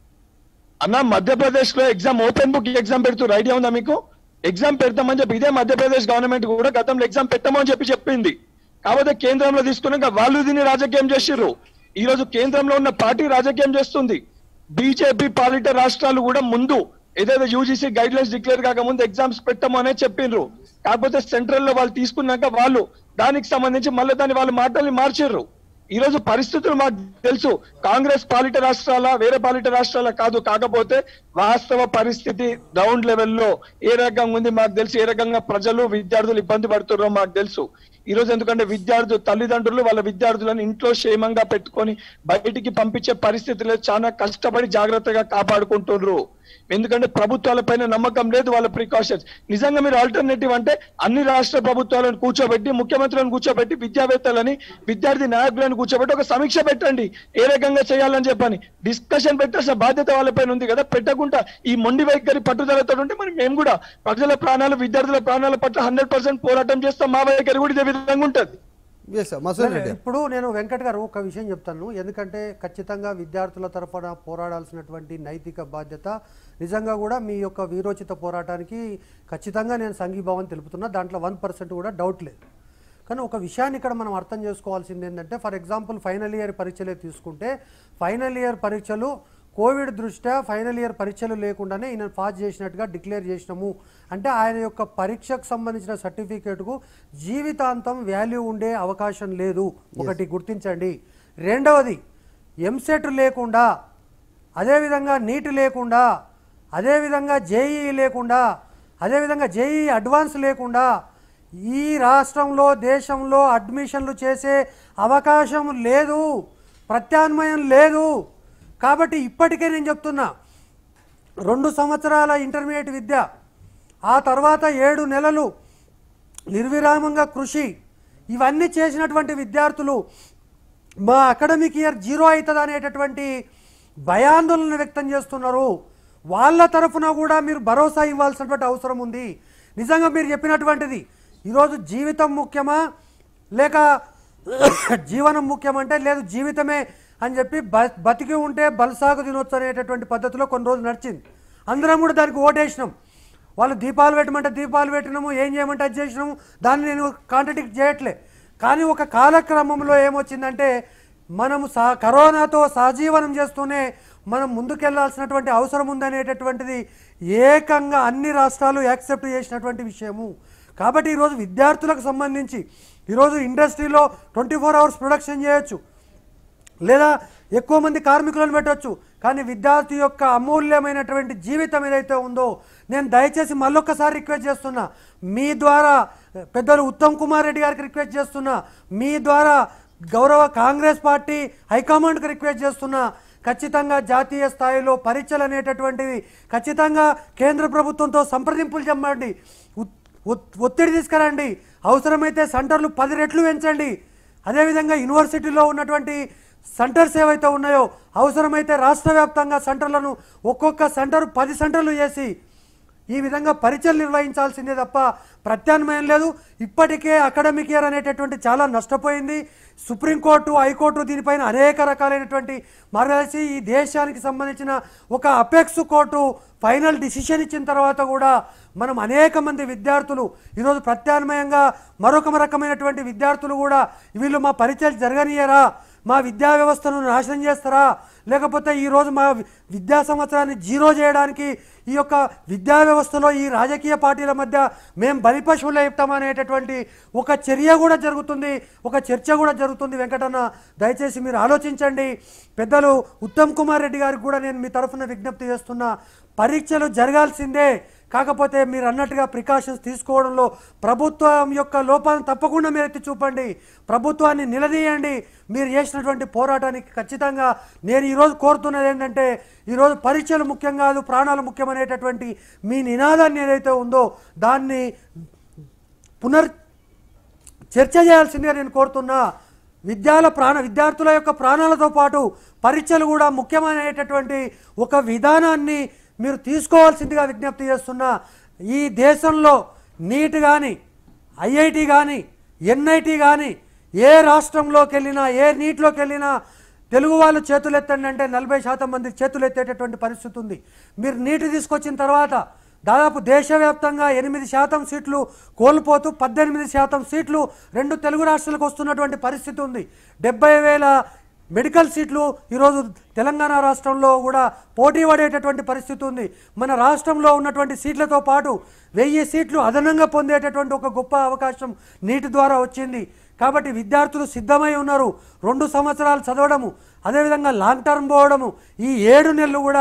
అన్న మధ్యప్రదేశ్ లో ఎగ్జామ్ ఓపెన్ బుక్ ఎగ్జామ్ పెడుతూ ఐడియా ఉందా మీకు? ఎగ్జామ్ పెడతామని చెప్పి ఇదే మధ్యప్రదేశ్ గవర్నమెంట్ కూడా గతంలో ఎగ్జామ్ పెట్టామని చెప్పి చెప్పింది. కాకపోతే కేంద్రంలో తీసుకున్నాక వాళ్ళు దీన్ని రాజకీయం చేసిర్రు. ఈ రోజు కేంద్రంలో ఉన్న పార్టీ రాజకీయం చేస్తుంది. బీజేపీ పాలిట రాష్ట్రాలు కూడా ముందు ఏదైతే యూజీసీ గైడ్ లైన్స్ డిక్లేర్ కాకముందు ఎగ్జామ్స్ పెట్టాము అనే చెప్పిండ్రు. కాకపోతే సెంట్రల్ లో వాళ్ళు తీసుకున్నాక వాళ్ళు దానికి సంబంధించి మళ్ళీ దాన్ని వాళ్ళ మాటల్ని మార్చిర్రు. ఈ రోజు పరిస్థితులు మాకు తెలుసు, కాంగ్రెస్ పాలిట రాష్ట్రాల వేరే పాలిట రాష్ట్రాల కాదు. కాకపోతే వాస్తవ పరిస్థితి గ్రౌండ్ లెవెల్లో ఏ రకంగా ఉంది మాకు తెలుసు, ఏ రకంగా ప్రజలు విద్యార్థులు ఇబ్బంది పడుతున్నారో మాకు తెలుసు. ఈ రోజు ఎందుకంటే తల్లిదండ్రులు వాళ్ళ విద్యార్థులను ఇంట్లో క్షేమంగా పెట్టుకొని బయటికి పంపించే పరిస్థితులు చాలా కష్టపడి జాగ్రత్తగా కాపాడుకుంటున్నారు. ఎందుకంటే ప్రభుత్వాలపైన నమ్మకం లేదు, వాళ్ళ ప్రికాషన్స్. నిజంగా మీరు ఆల్టర్నేటివ్ అంటే అన్ని రాష్ట్ర ప్రభుత్వాలను కూర్చోబెట్టి, ముఖ్యమంత్రులను కూర్చోబెట్టి, విద్యావేత్తలని విద్యార్థి నాయకులను కూర్చోబెట్టి ఒక సమీక్ష పెట్టండి ఏ రకంగా చేయాలని చెప్పని డిస్కషన్ పెట్టాల్సిన బాధ్యత వాళ్ళపైన ఉంది కదా. పెట్టకుండా ఈ మొండి వైఖరి పట్టుదలతో ఉంటే మరి మేము కూడా ప్రజల ప్రాణాలు విద్యార్థుల ప్రాణాల పట్ల 100% పోరాటం చేస్తాం. మా వైఖరి కూడా ఇదే విధంగా ఉంటుంది. ఇప్పుడు నేను వెంకట్ గారు ఒక విషయం చెప్తాను, ఎందుకంటే ఖచ్చితంగా విద్యార్థుల తరఫున పోరాడాల్సినటువంటి నైతిక బాధ్యత నిజంగా కూడా మీ యొక్క వీరోచిత పోరాటానికి ఖచ్చితంగా నేను సంఘీభావం తెలుపుతున్నా, దాంట్లో 1% కూడా డౌట్ లేదు. కానీ ఒక విషయాన్ని ఇక్కడ మనం అర్థం చేసుకోవాల్సింది ఏంటంటే, ఫర్ ఎగ్జాంపుల్ ఫైనల్ ఇయర్ పరీక్షలే తీసుకుంటే ఫైనల్ ఇయర్ పరీక్షలు కోవిడ్ దృష్ట్యా ఫైనల్ ఇయర్ పరీక్షలు లేకుండానే ఈయన పాస్ చేసినట్టుగా డిక్లేర్ చేసినాము అంటే ఆయన యొక్క పరీక్షకు సంబంధించిన సర్టిఫికేట్కు జీవితాంతం వాల్యూ ఉండే అవకాశం లేదు. ఒకటి గుర్తించండి. రెండవది ఎంసెట్ లేకుండా, అదేవిధంగా నీట్ లేకుండా, అదేవిధంగా జేఈఈ లేకుండా, అదేవిధంగా జేఈఈ అడ్వాన్స్ లేకుండా ఈ రాష్ట్రంలో దేశంలో అడ్మిషన్లు చేసే అవకాశం లేదు, ప్రత్యామ్నాయం లేదు. కాబట్టి ఇప్పటికే నేను చెప్తున్నా 2 సంవత్సరాల ఇంటర్మీడియట్ విద్య, ఆ తర్వాత 7 నెలలు నిర్విరామంగా కృషి, ఇవన్నీ చేసినటువంటి విద్యార్థులు మా అకాడమిక్ ఇయర్ 0 అవుతుంది అనేటటువంటి భయాందోళన వ్యక్తం చేస్తున్నారు. వాళ్ళ తరఫున కూడా మీరు భరోసా ఇవ్వాల్సినటువంటి అవసరం ఉంది. నిజంగా మీరు చెప్పినటువంటిది ఈరోజు జీవితం ముఖ్యమా లేక జీవనం ముఖ్యమంటే లేదు జీవితమే అని చెప్పి బతికి ఉంటే బలసాగు తినొచ్చు అనేటటువంటి పద్ధతిలో కొన్ని రోజులు నడిచింది. అందరం కూడా దానికి ఓటేసినాం. వాళ్ళు దీపాలు పెట్టమంటే దీపాలు పెట్టినాము, ఏం చేయమంటే అది చేసినాము, దాన్ని నేను కాంట్రడిక్ట్ చేయట్లే. కానీ ఒక కాలక్రమంలో ఏమొచ్చిందంటే మనము కరోనాతో సహజీవనం చేస్తూనే మనం ముందుకెళ్లాల్సినటువంటి అవసరం ఉందనేటటువంటిది ఏకంగా అన్ని రాష్ట్రాలు యాక్సెప్ట్ చేసినటువంటి విషయము. కాబట్టి ఈరోజు విద్యార్థులకు సంబంధించి ఈరోజు ఇండస్ట్రీలో 24 అవర్స్ ప్రొడక్షన్ చేయొచ్చు, లేదా ఎక్కువ మంది కార్మికులను పెట్టవచ్చు. కానీ విద్యార్థి యొక్క అమూల్యమైనటువంటి జీవితం ఏదైతే ఉందో, నేను దయచేసి మళ్ళొక్కసారి రిక్వెస్ట్ చేస్తున్నా, మీ ద్వారా పెద్దలు ఉత్తమ్ కుమార్ రెడ్డి గారికి రిక్వెస్ట్ చేస్తున్నా, మీ ద్వారా గౌరవ కాంగ్రెస్ పార్టీ హైకమాండ్కి రిక్వెస్ట్ చేస్తున్నా, ఖచ్చితంగా జాతీయ స్థాయిలో పరీక్షలు అనేటటువంటివి ఖచ్చితంగా కేంద్ర ప్రభుత్వంతో సంప్రదింపులు చెమ్మండి, ఒత్తిడి తీసుకురండి, అవసరమైతే సెంటర్లు 10 రెట్లు పెంచండి. అదేవిధంగా యూనివర్సిటీలో ఉన్నటువంటి సెంటర్స్ ఏవైతే ఉన్నాయో అవసరమైతే రాష్ట్ర వ్యాప్తంగా సెంటర్లను ఒక్కొక్క సెంటర్ 10 సెంటర్లు చేసి ఈ విధంగా పరీక్షలు నిర్వహించాల్సిందే తప్ప ప్రత్యామ్నాయం లేదు. ఇప్పటికే అకాడమిక్ ఇయర్ అనేటటువంటి చాలా నష్టపోయింది. సుప్రీంకోర్టు, హైకోర్టు దీనిపైన అనేక రకాలైనటువంటి మార్గదర్శి, ఈ దేశానికి సంబంధించిన ఒక అపెక్స్ కోర్టు ఫైనల్ డిసిషన్ ఇచ్చిన తర్వాత కూడా మనం అనేక మంది విద్యార్థులు ఈరోజు ప్రత్యామ్నాయంగా మరొక రకమైనటువంటి విద్యార్థులు కూడా వీళ్ళు మా పరీక్షలు జరగనియరా, మా విద్యా వ్యవస్థను నాశనం చేస్తారా, లేకపోతే ఈరోజు మా విద్యా సంవత్సరాన్ని జీరో చేయడానికి ఈ యొక్క విద్యా వ్యవస్థలో ఈ రాజకీయ పార్టీల మధ్య మేము బలిపశువులు చెప్తామనేటటువంటి ఒక చర్య కూడా జరుగుతుంది, ఒక చర్చ కూడా జరుగుతుంది. వెంకటన్న, దయచేసి మీరు ఆలోచించండి. పెద్దలు ఉత్తమ్ కుమార్ రెడ్డి గారికి కూడా నేను మీ తరఫున విజ్ఞప్తి చేస్తున్నా, పరీక్షలు జరగాల్సిందే. కాకపోతే మీరు అన్నట్టుగా ప్రికాషన్స్ తీసుకోవడంలో ప్రభుత్వం యొక్క లోపాలను తప్పకుండా మీరు ఎత్తి చూపండి, ప్రభుత్వాన్ని నిలదీయండి. మీరు చేసినటువంటి పోరాటానికి ఖచ్చితంగా నేను ఈరోజు కోరుతున్నది ఏంటంటే, ఈరోజు పరీక్షలు ముఖ్యం కాదు, ప్రాణాలు ముఖ్యమనేటటువంటి మీ నినాదాన్ని ఏదైతే ఉందో దాన్ని చర్చ చేయాల్సిందిగా నేను కోరుతున్నా. విద్యార్థుల యొక్క ప్రాణాలతో పాటు పరీక్షలు కూడా ముఖ్యమైనటువంటి ఒక విధానాన్ని మీరు తీసుకోవాల్సిందిగా విజ్ఞప్తి చేస్తున్నా. ఈ దేశంలో నీట్ కానీ, ఐఐటి కానీ, ఎన్ఐటి కానీ ఏ రాష్ట్రంలోకి వెళ్ళినా, ఏ నీటిలోకి వెళ్ళినా తెలుగు వాళ్ళు చేతులు ఎత్తండి అంటే 40% మంది చేతులు ఎత్తేటటువంటి పరిస్థితి ఉంది. మీరు నీటి తీసుకొచ్చిన తర్వాత దాదాపు దేశవ్యాప్తంగా 8% సీట్లు కోల్పోతూ 18% సీట్లు 2 తెలుగు రాష్ట్రాలకు వస్తున్నటువంటి పరిస్థితి ఉంది. 70,000 మెడికల్ సీట్లు ఈరోజు తెలంగాణ రాష్ట్రంలో కూడా పోటీ పడేటటువంటి పరిస్థితి ఉంది. మన రాష్ట్రంలో ఉన్నటువంటి సీట్లతో పాటు 1000 సీట్లు అదనంగా పొందేటటువంటి ఒక గొప్ప అవకాశం నీటి ద్వారా వచ్చింది. కాబట్టి విద్యార్థులు సిద్ధమై ఉన్నారు. 2 సంవత్సరాలు చదవడము, అదేవిధంగా లాంగ్ టర్మ్ పోవడము, ఈ 7 నెలలు కూడా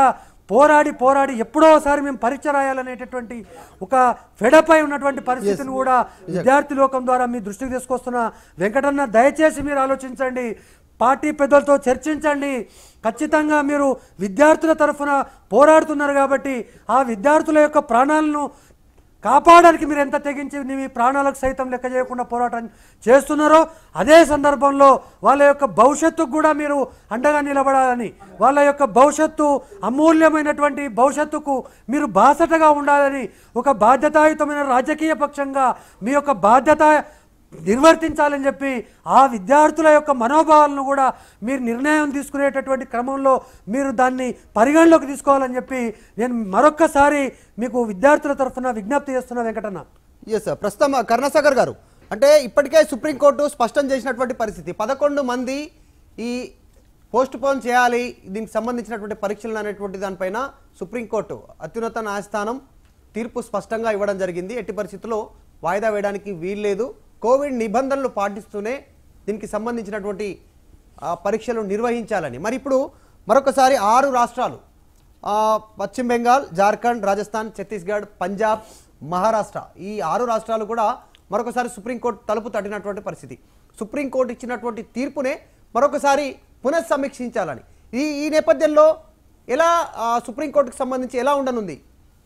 పోరాడి ఎప్పుడోసారి మేము పరీక్ష రాయాలనేటటువంటి ఒక ఫెడపై ఉన్నటువంటి పరిస్థితిని కూడా విద్యార్థి లోకం ద్వారా మీ దృష్టికి తీసుకొస్తున్న. వెంకటన్న, దయచేసి మీరు ఆలోచించండి, పార్టీ పెద్దలతో చర్చించండి. ఖచ్చితంగా మీరు విద్యార్థుల తరఫున పోరాడుతున్నారు కాబట్టి ఆ విద్యార్థుల యొక్క ప్రాణాలను కాపాడడానికి మీరు ఎంత తెగించి మీ ప్రాణాలకు సైతం లెక్క చేయకుండా పోరాటం చేస్తున్నారో, అదే సందర్భంలో వాళ్ళ యొక్క భవిష్యత్తుకు కూడా మీరు అండగా నిలబడాలని, వాళ్ళ యొక్క భవిష్యత్తు అమూల్యమైనటువంటి భవిష్యత్తుకు మీరు బాసటగా ఉండాలని ఒక బాధ్యతాయుతమైన రాజకీయ పక్షంగా మీ యొక్క బాధ్యత నిర్వర్తించాలని చెప్పి ఆ విద్యార్థుల యొక్క మనోభావాలను కూడా మీరు నిర్ణయం తీసుకునేటటువంటి క్రమంలో మీరు దాన్ని పరిగణలోకి తీసుకోవాలని చెప్పి నేను మరొక్కసారి మీకు విద్యార్థుల తరఫున విజ్ఞప్తి చేస్తున్నా. వెంకటన్న. ఎస్ సార్, ప్రస్తుతం కరుణాసాగర్ గారు, అంటే ఇప్పటికే సుప్రీంకోర్టు స్పష్టం చేసినటువంటి పరిస్థితి 11 మంది ఈ పోస్ట్ పోన్ చేయాలి దీనికి సంబంధించినటువంటి పరీక్షలు అనేటువంటి దానిపైన సుప్రీంకోర్టు అత్యున్నత న్యాయస్థానం తీర్పు స్పష్టంగా ఇవ్వడం జరిగింది. ఎట్టి పరిస్థితుల్లో వాయిదా వేయడానికి వీల్లేదు, కోవిడ్ నిబంధనలు పాటిస్తూనే దీనికి సంబంధించినటువంటి పరీక్షలు నిర్వహించాలని. మరి ఇప్పుడు మరొకసారి 6 రాష్ట్రాలు, పశ్చిమ బెంగాల్, జార్ఖండ్, రాజస్థాన్, ఛత్తీస్గఢ్, పంజాబ్, మహారాష్ట్ర, ఈ 6 రాష్ట్రాలు కూడా మరొకసారి సుప్రీంకోర్టు తలుపు తట్టినటువంటి పరిస్థితి. సుప్రీంకోర్టు ఇచ్చినటువంటి తీర్పునే మరొకసారి పునఃసమీక్షించాలని. ఈ నేపథ్యంలో ఎలా సుప్రీంకోర్టుకు సంబంధించి ఎలా ఉండనుంది?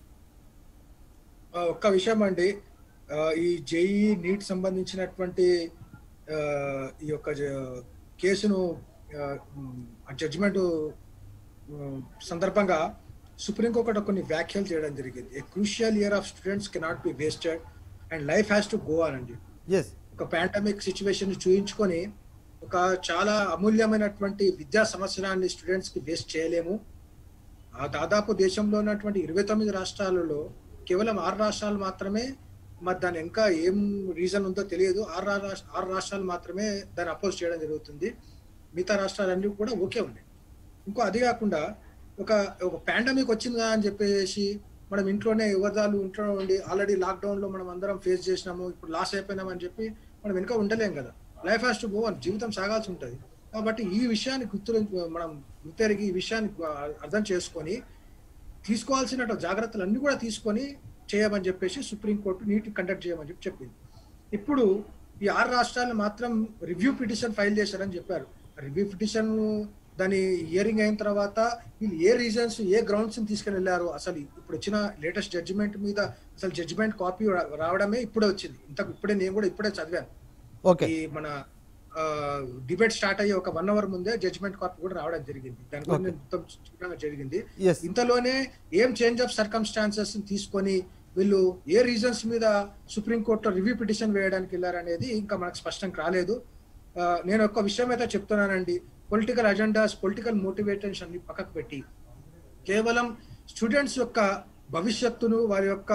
ఒక్క విషయం అండి, ఈ జేఈ నీట్ సంబంధించినటువంటి ఈ యొక్క కేసును జడ్జిమెంట్ సందర్భంగా సుప్రీంకోర్టు కొన్ని వ్యాఖ్యలు చేయడం జరిగింది. A crucial year of students cannot be wasted and life has to go on అండి. ఒక పాండమిక్ సిచ్యువేషన్ చూయించుకొని ఒక చాలా అమూల్యమైనటువంటి విద్యా సంవత్సరాన్ని స్టూడెంట్స్ కి వేస్ట్ చేయలేము. దాదాపు దేశంలో ఉన్నటువంటి 29 రాష్ట్రాలలో కేవలం 6 రాష్ట్రాలు మాత్రమే, మరి దాని ఇంకా ఏం రీజన్ ఉందో తెలియదు, 6 రాష్ట్రాలు మాత్రమే దాన్ని అపోజ్ చేయడం జరుగుతుంది. మిగతా రాష్ట్రాలన్నీ కూడా ఓకే ఉన్నాయి. ఇంకో అది కాకుండా ఒక పాండమిక్ వచ్చిందా అని చెప్పేసి మనం ఇంట్లోనే యువతాలు ఇంట్లో ఉండి ఆల్రెడీ లాక్డౌన్ లో మనం అందరం ఫేస్ చేసినాము, ఇప్పుడు లాస్ అయిపోయినామని చెప్పి మనం వెనుక ఉండలేం కదా. Life has to go on, జీవితం సాగాల్సి ఉంటుంది. కాబట్టి ఈ విషయాన్ని మనం గుర్తెరిగి ఈ విషయాన్ని అర్థం చేసుకొని తీసుకోవాల్సిన జాగ్రత్తలు అన్ని కూడా తీసుకొని చేయమని చెప్పేసి సుప్రీంకోర్టు నీట్ కండక్ట్ చేయమని చెప్పింది. ఇప్పుడు ఈ 6 రాష్ట్రాలను మాత్రం రివ్యూ పిటిషన్ ఫైల్ చేశారని చెప్పారు. రివ్యూ పిటిషన్ దాని హియరింగ్ అయిన తర్వాత వీళ్ళు ఏ రీజన్స్, ఏ గ్రౌండ్స్ తీసుకుని వెళ్ళారు, అసలు ఇప్పుడు వచ్చిన లేటెస్ట్ జడ్జిమెంట్ మీద అసలు జడ్జిమెంట్ కాపీ రావడమే ఇప్పుడే వచ్చింది. ఇప్పుడే నేను కూడా ఇప్పుడే చదివాను. ఈ మన డిబేట్ స్టార్ట్ అయ్యే ఒక 1 అవర్ ముందే జడ్జిమెంట్ కాపీ కూడా రావడం జరిగింది. దాని గురించి మొత్తం చూడడం జరిగింది. ఇంతలోనే ఏం చేంజ్ ఆఫ్ సర్కమ్స్టాన్సెస్ తీసుకొని వీళ్ళు ఏ రీజన్స్ మీద సుప్రీంకోర్టులో రివ్యూ పిటిషన్ వేయడానికి వెళ్ళారనేది ఇంకా మనకు స్పష్టం కాలేదు. నేను ఒక విషయం అయితే చెప్తున్నానండి, పొలిటికల్ అజెండాస్, పొలిటికల్ మోటివేషన్స్ అన్ని పక్కకు పెట్టి కేవలం స్టూడెంట్స్ యొక్క భవిష్యత్తును, వారి యొక్క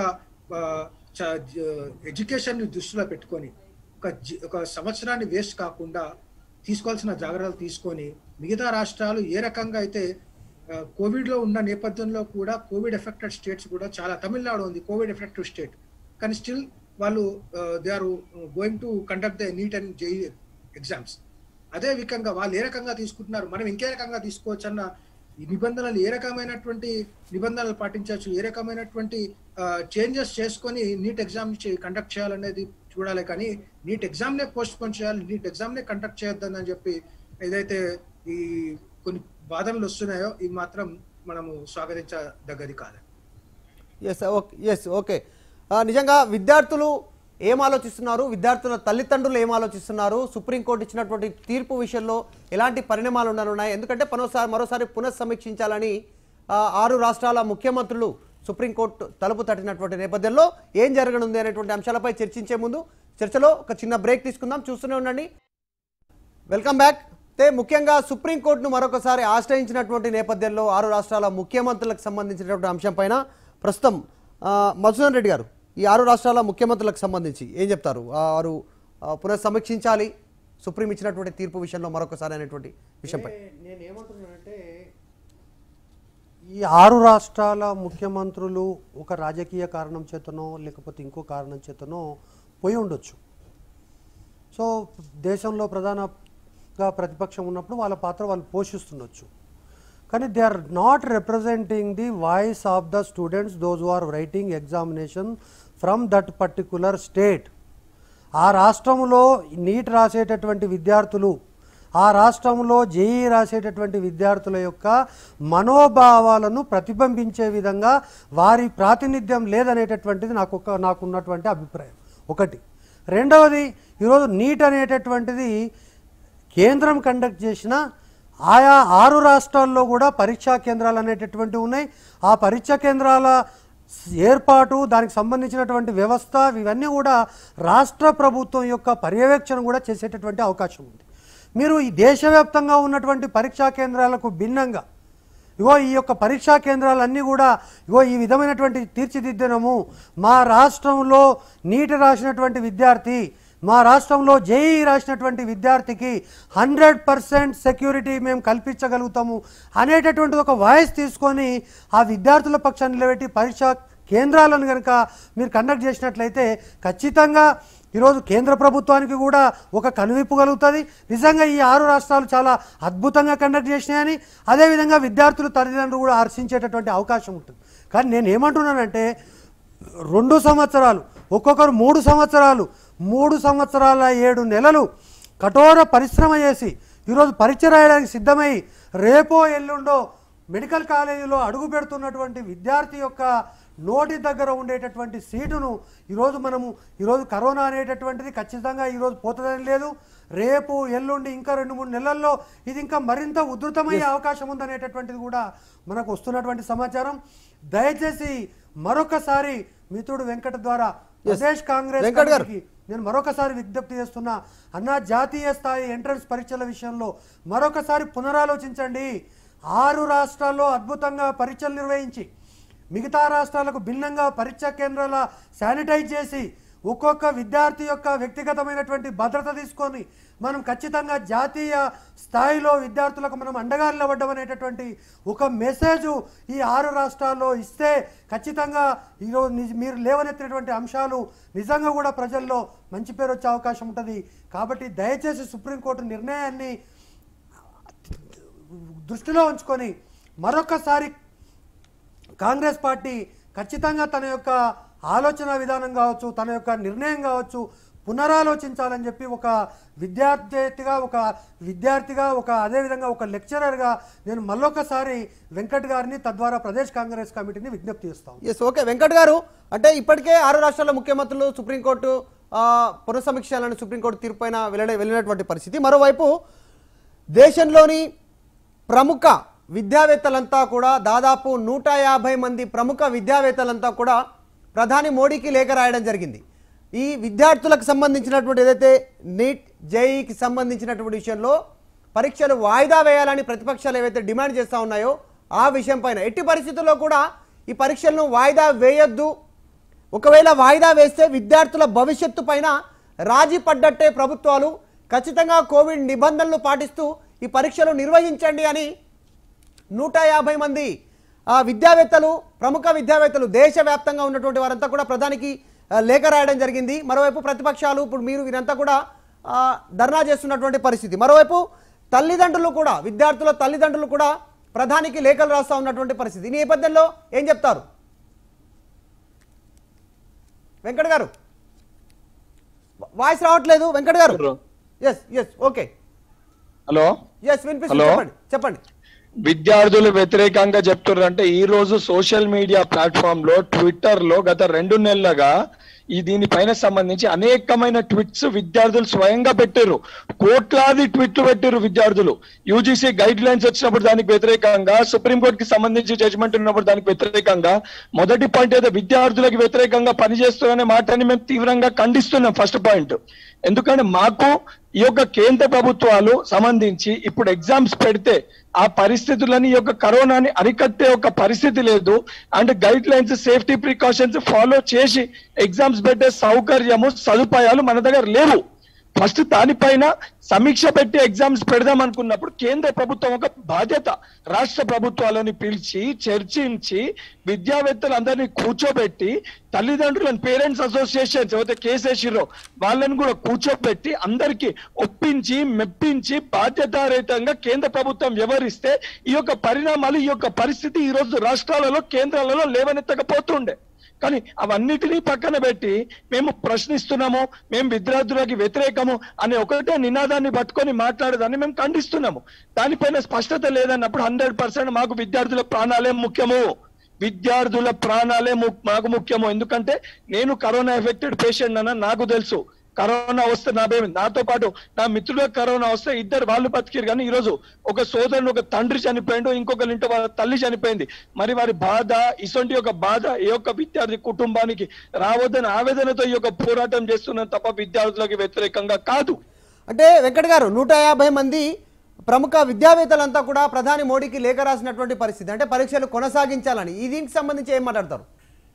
ఎడ్యుకేషన్ ని దృష్టిలో పెట్టుకొని ఒక సంవత్సరాన్ని వేస్ట్ కాకుండా తీసుకోవాల్సిన జాగ్రత్తలు తీసుకొని మిగతా రాష్ట్రాలు ఏ రకంగా అయితే కోవిడ్లో ఉన్న నేపథ్యంలో కూడా కోవిడ్ ఎఫెక్టెడ్ స్టేట్స్ కూడా చాలా, తమిళనాడు ఉంది కోవిడ్ ఎఫెక్టెడ్ స్టేట్, కానీ స్టిల్ వాళ్ళు they are going to conduct the NEET and JEE exams. అదే విధంగా వాళ్ళు ఏ రకంగా తీసుకుంటున్నారు, మనం ఇంకే రకంగా తీసుకోవచ్చు అన్న ఈ నిబంధనలు, ఏ రకమైనటువంటి నిబంధనలు పాటించవచ్చు, ఏ రకమైనటువంటి చేంజెస్ చేసుకొని నీట్ ఎగ్జామ్ కండక్ట్ చేయాలనేది చూడాలి. కానీ నీట్ ఎగ్జామ్నే పోస్ట్ పోన్ చేయాలి, నీట్ ఎగ్జామ్నే కండక్ట్ చేయొద్దని చెప్పి ఏదైతే ఈ కొన్ని వాదనలు వస్తున్నాయో ఇవి మాత్రం మనము స్వాగతించదగ్గది కాదు. Yes okay. నిజంగా విద్యార్థులు ఏం ఆలోచిస్తున్నారు, విద్యార్థుల తల్లిదండ్రులు ఏం ఆలోచిస్తున్నారు, సుప్రీంకోర్టు ఇచ్చినటువంటి తీర్పు విషయంలో ఎలాంటి పరిణామాలు ఉండనున్నాయి, ఎందుకంటే మరోసారి పునఃసమీక్షించాలని 6 రాష్ట్రాల ముఖ్యమంత్రులు సుప్రీంకోర్టు తలుపు తట్టినటువంటి నేపథ్యంలో ఏం జరగనుంది అనేటువంటి అంశాలపై చర్చించే ముందు చర్చలో ఒక చిన్న బ్రేక్ తీసుకుందాం. చూస్తూనే ఉండండి. Welcome back. ముఖ్యంగా సుప్రీంకోర్టును మరొకసారి ఆశ్రయించినటువంటి నేపథ్యంలో 6 రాష్ట్రాల ముఖ్యమంత్రులకు సంబంధించినటువంటి అంశం పైన ప్రస్తుతం మధుసూదన్ రెడ్డి గారు ఈ 6 రాష్ట్రాల ముఖ్యమంత్రులకు సంబంధించి ఏం చెప్తారు? వారు పునఃసమీక్షించాలి సుప్రీం ఇచ్చినటువంటి తీర్పు విషయంలో మరొకసారి అనేటువంటి విషయంపై నేను ఏమంటున్నానంటే, ఈ 6 రాష్ట్రాల ముఖ్యమంత్రులు ఒక రాజకీయ కారణం చేతనో లేకపోతే ఇంకో కారణం చేతనో పోయి ఉండొచ్చు. సో దేశంలో ప్రధానంగా ప్రతిపక్షం ఉన్నప్పుడు వాళ్ళ పాత్ర వాళ్ళు పోషిస్తుండొచ్చు. కానీ they are not representing the voice of the students those who are writing examination from that particular state. ఆ రాష్ట్రంలో నీట్ రాసేటటువంటి విద్యార్థులు, ఆ రాష్ట్రంలో జేఈ రాసేటటువంటి విద్యార్థుల యొక్క మనోభావాలను ప్రతిబింబించే విధంగా వారి ప్రాతినిధ్యం లేదనేటటువంటిది నాకున్నటువంటి అభిప్రాయం ఒకటి. రెండవది, ఈరోజు నీట్ అనేటటువంటిది కేంద్రం కండక్ట్ చేసిన ఆయా 6 రాష్ట్రాల్లో కూడా పరీక్షా కేంద్రాలు అనేటటువంటివి ఉన్నాయి. ఆ పరీక్షా కేంద్రాల ఏర్పాటు, దానికి సంబంధించినటువంటి వ్యవస్థ, ఇవన్నీ కూడా రాష్ట్ర ప్రభుత్వం యొక్క పర్యవేక్షణ కూడా చేసేటటువంటి అవకాశం ఉంది. మీరు ఈ దేశవ్యాప్తంగా ఉన్నటువంటి పరీక్షా కేంద్రాలకు భిన్నంగా ఈ యొక్క పరీక్షా కేంద్రాలన్నీ కూడా ఈ విధమైనటువంటి తీర్చిదిద్దనము, మా రాష్ట్రంలో నీట్ రాసినటువంటి విద్యార్థి, మా రాష్ట్రంలో జేఈ రాసినటువంటి విద్యార్థికి 100% సెక్యూరిటీ మేము కల్పించగలుగుతాము అనేటటువంటి ఒక వాయిస్ తీసుకొని ఆ విద్యార్థుల పక్షాన్ని నిలబెట్టి పరీక్షా కేంద్రాలను కనుక మీరు కండక్ట్ చేసినట్లయితే ఖచ్చితంగా ఈరోజు కేంద్ర ప్రభుత్వానికి కూడా ఒక కనువిప్పు కలుగుతుంది. నిజంగా ఈ 6 రాష్ట్రాలు చాలా అద్భుతంగా కండక్ట్ చేసినాయని, అదేవిధంగా విద్యార్థులు తల్లిదండ్రులు కూడా హర్షించేటటువంటి అవకాశం ఉంటుంది. కానీ నేను ఏమంటున్నానంటే, 2 సంవత్సరాలు, ఒక్కొక్కరు 3 సంవత్సరాలు, 3 సంవత్సరాల 7 నెలలు కఠోర పరిశ్రమ చేసి ఈరోజు పరీక్ష రాయడానికి సిద్ధమై రేపో ఎల్లుండో మెడికల్ కాలేజీలో అడుగు పెడుతున్నటువంటి విద్యార్థి యొక్క నోటి దగ్గర ఉండేటటువంటి సీటును ఈరోజు కరోనా అనేటటువంటిది ఖచ్చితంగా ఈరోజు పోతుందని లేదు, రేపు ఎల్లుండి ఇంకా 2-3 నెలల్లో ఇది ఇంకా మరింత ఉధృతమయ్యే అవకాశం ఉందనేటటువంటిది కూడా మనకు వస్తున్నటువంటి సమాచారం. దయచేసి మరొకసారి మిత్రుడు వెంకట ద్వారా ప్రదేశ్ కాంగ్రెస్ కమిటీకి నేను మరొకసారి విజ్ఞప్తి చేస్తున్నా, అన్నా జాతీయ స్థాయి ఎంట్రన్స్ పరీక్షల విషయంలో మరొకసారి పునరాలోచించండి. 6 రాష్ట్రాల్లో అద్భుతంగా పరీక్షలు నిర్వహించి మిగతా రాష్ట్రాలకు భిన్నంగా పరీక్షా కేంద్రాల శానిటైజ్ చేసి ఒక్కొక్క విద్యార్థి యొక్క వ్యక్తిగతమైనటువంటి భద్రత తీసుకొని మనం ఖచ్చితంగా జాతీయ స్థాయిలో విద్యార్థులకు మనం అండగా నిలబడ్డం అనేటటువంటి ఒక మెసేజ్ ఈ 6 రాష్ట్రాల్లో ఇస్తే ఖచ్చితంగా ఈరోజు మీరు లేవనెత్తినటువంటి అంశాలు నిజంగా కూడా ప్రజల్లో మంచి పేరు వచ్చే అవకాశం ఉంటుంది. కాబట్టి దయచేసి సుప్రీంకోర్టు నిర్ణయాన్ని దృష్టిలో ఉంచుకొని మరొకసారి కాంగ్రెస్ పార్టీ ఖచ్చితంగా తన యొక్క ఆలోచన విధానం కావచ్చు, తన యొక్క నిర్ణయం కావచ్చు పునరాలోచించాలని చెప్పి ఒక విద్యార్థిగా అదేవిధంగా ఒక లెక్చరర్గా నేను మళ్ళొకసారి వెంకట్ గారిని తద్వారా ప్రదేశ్ కాంగ్రెస్ కమిటీని విజ్ఞప్తి చేస్తాం. ఓకే వెంకట్ గారు, అంటే ఇప్పటికే 6 రాష్ట్రాల ముఖ్యమంత్రులు సుప్రీంకోర్టు పునఃసమీక్షలను సుప్రీంకోర్టు తీర్పు పైన వెళ్ళినటువంటి పరిస్థితి. మరోవైపు దేశంలోని ప్రముఖ విద్యావేత్తలంతా కూడా దాదాపు 150 మంది ప్రముఖ విద్యావేత్తలంతా కూడా ప్రధాని మోడీకి లేఖ రాయడం జరిగింది. ఈ విద్యార్థులకు సంబంధించినటువంటి ఏదైతే నీట్ జేఈకి సంబంధించినటువంటి విషయంలో పరీక్షలు వాయిదా వేయాలని ప్రతిపక్షాలు ఏవైతే డిమాండ్ చేస్తూ ఉన్నాయో ఆ విషయం పైన ఎట్టి పరిస్థితుల్లో కూడా ఈ పరీక్షలను వాయిదా వేయొద్దు, ఒకవేళ వాయిదా వేస్తే విద్యార్థుల భవిష్యత్తు పైన రాజీ పడ్డట్టే ప్రభుత్వాలు ఖచ్చితంగా కోవిడ్ నిబంధనలు పాటిస్తూ ఈ పరీక్షలు నిర్వహించండి అని 150 మంది విద్యావేత్తలు, ప్రముఖ విద్యావేత్తలు దేశవ్యాప్తంగా ఉన్నటువంటి వారంతా కూడా ప్రధానికి లేఖ రాయడం జరిగింది. మరోవైపు ప్రతిపక్షాలు, ఇప్పుడు మీరు వీరంతా కూడా ధర్నా చేస్తున్నటువంటి పరిస్థితి. మరోవైపు తల్లిదండ్రులు కూడా, విద్యార్థుల తల్లిదండ్రులు కూడా ప్రధానికి లేఖలు రాస్తా ఉన్నటువంటి పరిస్థితి. ఈ నేపథ్యంలో ఏం చెప్తారు వెంకట్ గారు? వాయిస్ రావట్లేదు వెంకట్ గారు. ఓకే, హలో, వినిపిస్తుంది, చెప్పండి. విద్యార్థులు వ్యతిరేకంగా చెప్తున్నారంటే ఈ రోజు సోషల్ మీడియా ప్లాట్ఫామ్ లో, ట్విట్టర్ లో గత 2 నెలలుగా దీనిపైన సంబంధించి అనేకమైన ట్వీట్స్ విద్యార్థులు స్వయంగా పెట్టారు. కోట్లాది ట్వీట్లు పెట్టారు విద్యార్థులు. యూజీసీ గైడ్ లైన్స్ వచ్చినప్పుడు దానికి వ్యతిరేకంగా, సుప్రీంకోర్టుకి సంబంధించి జడ్జిమెంట్ ఉన్నప్పుడు దానికి వ్యతిరేకంగా, మొదటి పాయింట్ ఏదో విద్యార్థులకు వ్యతిరేకంగా పనిచేస్తున్నారనే మాటని మేము తీవ్రంగా ఖండిస్తున్నాం. ఫస్ట్ పాయింట్, ఎందుకంటే మాకు ఈ యొక్క కేంద్ర ప్రభుత్వాలు సంబంధించి ఇప్పుడు ఎగ్జామ్స్ పెడితే ఆ పరిస్థితులని, ఈ యొక్క కరోనాని అరికట్టే ఒక పరిస్థితి లేదు. And guidelines, safety precautions follow చేసి ఎగ్జామ్స్ పెట్టే సౌకర్యము, సదుపాయాలు మన దగ్గర లేవు. ఫస్ట్ దానిపైన సమీక్ష పెట్టి ఎగ్జామ్స్ పెడదాం అనుకున్నప్పుడు కేంద్ర ప్రభుత్వం ఒక బాధ్యత, రాష్ట్ర ప్రభుత్వాలని పిలిచి చర్చించి విద్యావేత్తలందరినీ కూర్చోబెట్టి, తల్లిదండ్రులను, పేరెంట్స్ అసోసియేషన్స్ ఎవరైతే కేసు వేసిరో వాళ్ళని కూడా కూర్చోబెట్టి అందరికీ ఒప్పించి మెప్పించి బాధ్యతారహితంగా కేంద్ర ప్రభుత్వం వ్యవహరిస్తే ఈ యొక్క పరిణామాలు, ఈ యొక్క పరిస్థితి ఈ రోజు రాష్ట్రాలలో, కేంద్రాలలో లేవనెత్తకపోతుండే. కానీ అవన్నిటినీ పక్కన పెట్టి మేము ప్రశ్నిస్తున్నాము, మేము విద్యార్థులకి వ్యతిరేకము అనే ఒకటే నినాదాన్ని పట్టుకొని మాట్లాడేదాన్ని మేము ఖండిస్తున్నాము. దానిపైన స్పష్టత లేదన్నప్పుడు 100% మాకు విద్యార్థుల ప్రాణాలే ముఖ్యము, విద్యార్థుల ప్రాణాలే మాకు ముఖ్యము. ఎందుకంటే నేను కరోనా ఎఫెక్టెడ్ పేషెంట్ అన్న నాకు తెలుసు. కరోనా వస్తే నాతో పాటు నా మిత్రులకు కరోనా వస్తే ఇద్దరు వాళ్ళు బతికిరు. కానీ ఈరోజు ఒక సోదరుడు, ఒక తండ్రి చనిపోయిండు, ఇంకొకరి ఇంట్లో వాళ్ళ తల్లి చనిపోయింది. మరి వారి బాధ, ఇటువంటి ఒక బాధ ఏ ఒక్క విద్యార్థి కుటుంబానికి రావద్దని ఆవేదనతో ఈ యొక్క పోరాటం చేస్తున్నాం తప్ప విద్యార్థులకు వ్యతిరేకంగా కాదు. అంటే వెంకట్ గారు, 150 మంది ప్రముఖ విద్యావేత్తలంతా కూడా ప్రధాని మోడీకి లేఖ రాసినటువంటి పరిస్థితి. అంటే పరీక్షలు కొనసాగించాలని, దీనికి సంబంధించి ఏం మాట్లాడతారు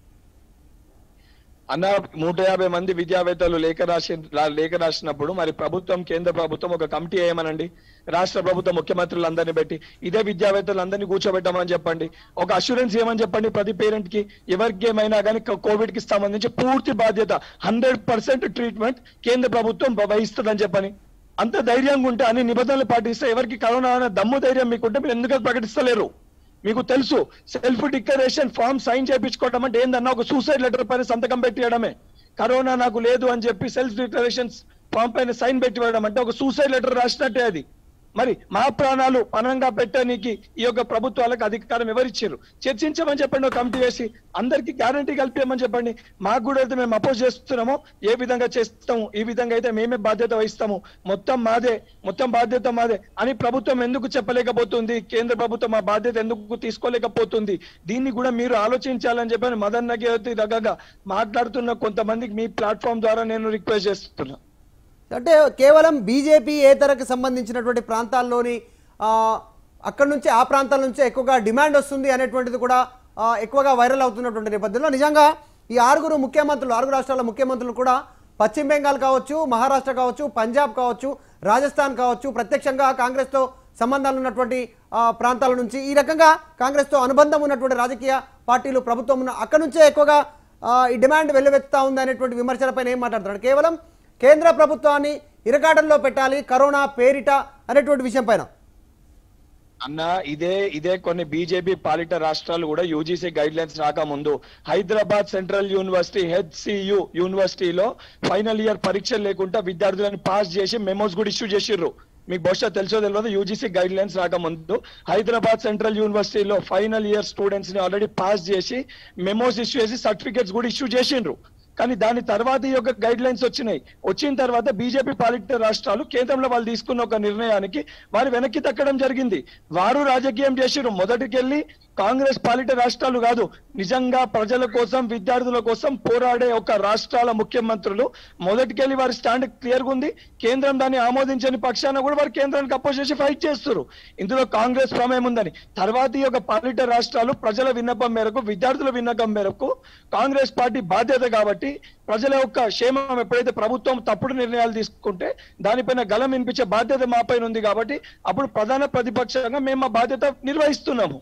అన్న? 150 మంది విద్యావేత్తలు లేఖ రాసినప్పుడు మరి ప్రభుత్వం, కేంద్ర ప్రభుత్వం ఒక కమిటీ వేయమనండి. రాష్ట్ర ప్రభుత్వం ముఖ్యమంత్రులందరినీ పెట్టి ఇదే విద్యావేత్తలందరినీ కూర్చోబెట్టమని చెప్పండి. ఒక అష్యూరెన్స్ ఏమని చెప్పండి ప్రతి పేరెంట్ కి, ఎవరికి ఏమైనా కానీ కోవిడ్ కి సంబంధించి పూర్తి బాధ్యత, 100% ట్రీట్మెంట్ కేంద్ర ప్రభుత్వం వహిస్తుందని చెప్పని. అంత ధైర్యంగా ఉంటే, అన్ని నిబంధనలు పాటిస్తే, ఎవరికి కరోనా అనే దమ్ము ధైర్యం మీకుంటే మీరు ఎందుకు ప్రకటిస్తలేరు? మీకు తెలుసు, సెల్ఫ్ డిక్లరేషన్ ఫామ్ సైన్ చేయించుకోవడం అంటే ఏందన్నా ఒక సూసైడ్ లెటర్ పైన సంతకం పెట్టియడమే. కరోనా నాకు లేదు అని చెప్పి సెల్ఫ్ డిక్లరేషన్ ఫామ్ పైన సైన్ పెట్టివ్వడం అంటే ఒక సూసైడ్ లెటర్ రాసినట్టే అది. మరి మా ప్రాణాలు పనంగా పెట్టడానికి ఈ యొక్క ప్రభుత్వాలకు అధికారం ఎవరిచ్చారు? చర్చించమని చెప్పండి, ఒక కమిటీ వేసి అందరికి గ్యారంటీ కల్పించమని చెప్పండి. మాకు కూడా అయితే మేము అపోజ్ చేస్తున్నామో ఏ విధంగా చేస్తాము, ఈ విధంగా అయితే మేమే బాధ్యత వహిస్తాము, మొత్తం మాదే, మొత్తం బాధ్యత మాదే అని ప్రభుత్వం ఎందుకు చెప్పలేకపోతుంది? కేంద్ర ప్రభుత్వం ఆ బాధ్యత ఎందుకు తీసుకోలేకపోతుంది? దీన్ని కూడా మీరు ఆలోచించాలని చెప్పని మదన్ నగేతి దగ్గరగా మాట్లాడుతున్న కొంతమందికి మీ ప్లాట్ఫామ్ ద్వారా నేను రిక్వెస్ట్ చేస్తున్నా. అంటే కేవలం బీజేపీ ఏతరకు సంబంధించినటువంటి ప్రాంతాల్లోని అక్కడి నుంచి, ఆ ప్రాంతాల నుంచి ఎక్కువగా డిమాండ్ వస్తుంది అనేటువంటిది కూడా ఎక్కువగా వైరల్ అవుతున్నటువంటి నేపథ్యంలో నిజంగా ఈ 6 ముఖ్యమంత్రులు, 6 రాష్ట్రాల ముఖ్యమంత్రులు కూడా పశ్చిమ బెంగాల్ కావచ్చు, మహారాష్ట్ర కావచ్చు, పంజాబ్ కావచ్చు, రాజస్థాన్ కావచ్చు, ప్రత్యక్షంగా కాంగ్రెస్తో సంబంధాలు ఉన్నటువంటి ప్రాంతాల నుంచి, ఈ రకంగా కాంగ్రెస్తో అనుబంధం ఉన్నటువంటి రాజకీయ పార్టీలు, ప్రభుత్వం ఉన్న అక్కడి నుంచే ఎక్కువగా ఈ డిమాండ్ వెల్లువెత్తుతా ఉంది అనేటువంటి విమర్శలపైన ఏం మాట్లాడుతున్నారు? కేవలం కేంద్ర ప్రభుత్వాన్ని ఇరకాటంలో పెట్టాలి కరోనా పేరిట అనేటువంటి విషయం పైన. అన్న, ఇదే కొన్ని బీజేపీ పాలిట రాష్ట్రాలు కూడా యూజీసీ గైడ్ లైన్స్ రాకముందు హైదరాబాద్ సెంట్రల్ యూనివర్సిటీ, HCU యూనివర్సిటీలో ఫైనల్ ఇయర్ పరీక్షలు లేకుండా విద్యార్థులను పాస్ చేసి మెమోస్ కూడా ఇష్యూ చేసిర్రు. మీకు బహుశా తెలుసో తెలియదు, యూజీసీ గైడ్ లైన్స్ రాకముందు హైదరాబాద్ సెంట్రల్ యూనివర్సిటీలో ఫైనల్ ఇయర్ స్టూడెంట్స్ ని ఆల్రెడీ పాస్ చేసి మెమోస్ ఇష్యూ చేసి సర్టిఫికేట్స్ కూడా ఇష్యూ చేసిండ్రు. కానీ దాని తర్వాత ఈ యొక్క గైడ్ లైన్స్ వచ్చిన తర్వాత బీజేపీ పాలిత రాష్ట్రాలు కేంద్రంలో వాళ్ళు తీసుకున్న ఒక నిర్ణయానికి వారు వెనక్కి తక్కడం జరిగింది. వారు రాజకీయం చేసిరు. మొదటికెళ్ళి కాంగ్రెస్ పాలిట రాష్ట్రాలు కాదు, నిజంగా ప్రజల కోసం విద్యార్థుల కోసం పోరాడే ఒక రాష్ట్రాల ముఖ్యమంత్రులు మొదటికెళ్ళి వారి స్టాండ్ క్లియర్ గా ఉంది. కేంద్రం దాన్ని ఆమోదించని పక్షాన కూడా వారు కేంద్రానికి అపోజ్ చేసి ఫైట్ చేస్తారు. ఇందులో కాంగ్రెస్ ప్రమేయం ఉందని. తర్వాత ఈ యొక్క పాలిట రాష్ట్రాలు ప్రజల విన్నపం మేరకు, విద్యార్థుల విన్నపం మేరకు కాంగ్రెస్ పార్టీ బాధ్యత కాబట్టి ప్రజల యొక్క క్షేమం ఎప్పుడైతే ప్రభుత్వం తప్పుడు నిర్ణయాలు తీసుకుంటే దానిపైన గలం వినిపించే బాధ్యత మాపైన ఉంది కాబట్టి అప్పుడు ప్రధాన ప్రతిపక్షంగా మేము మా బాధ్యత నిర్వహిస్తున్నాము.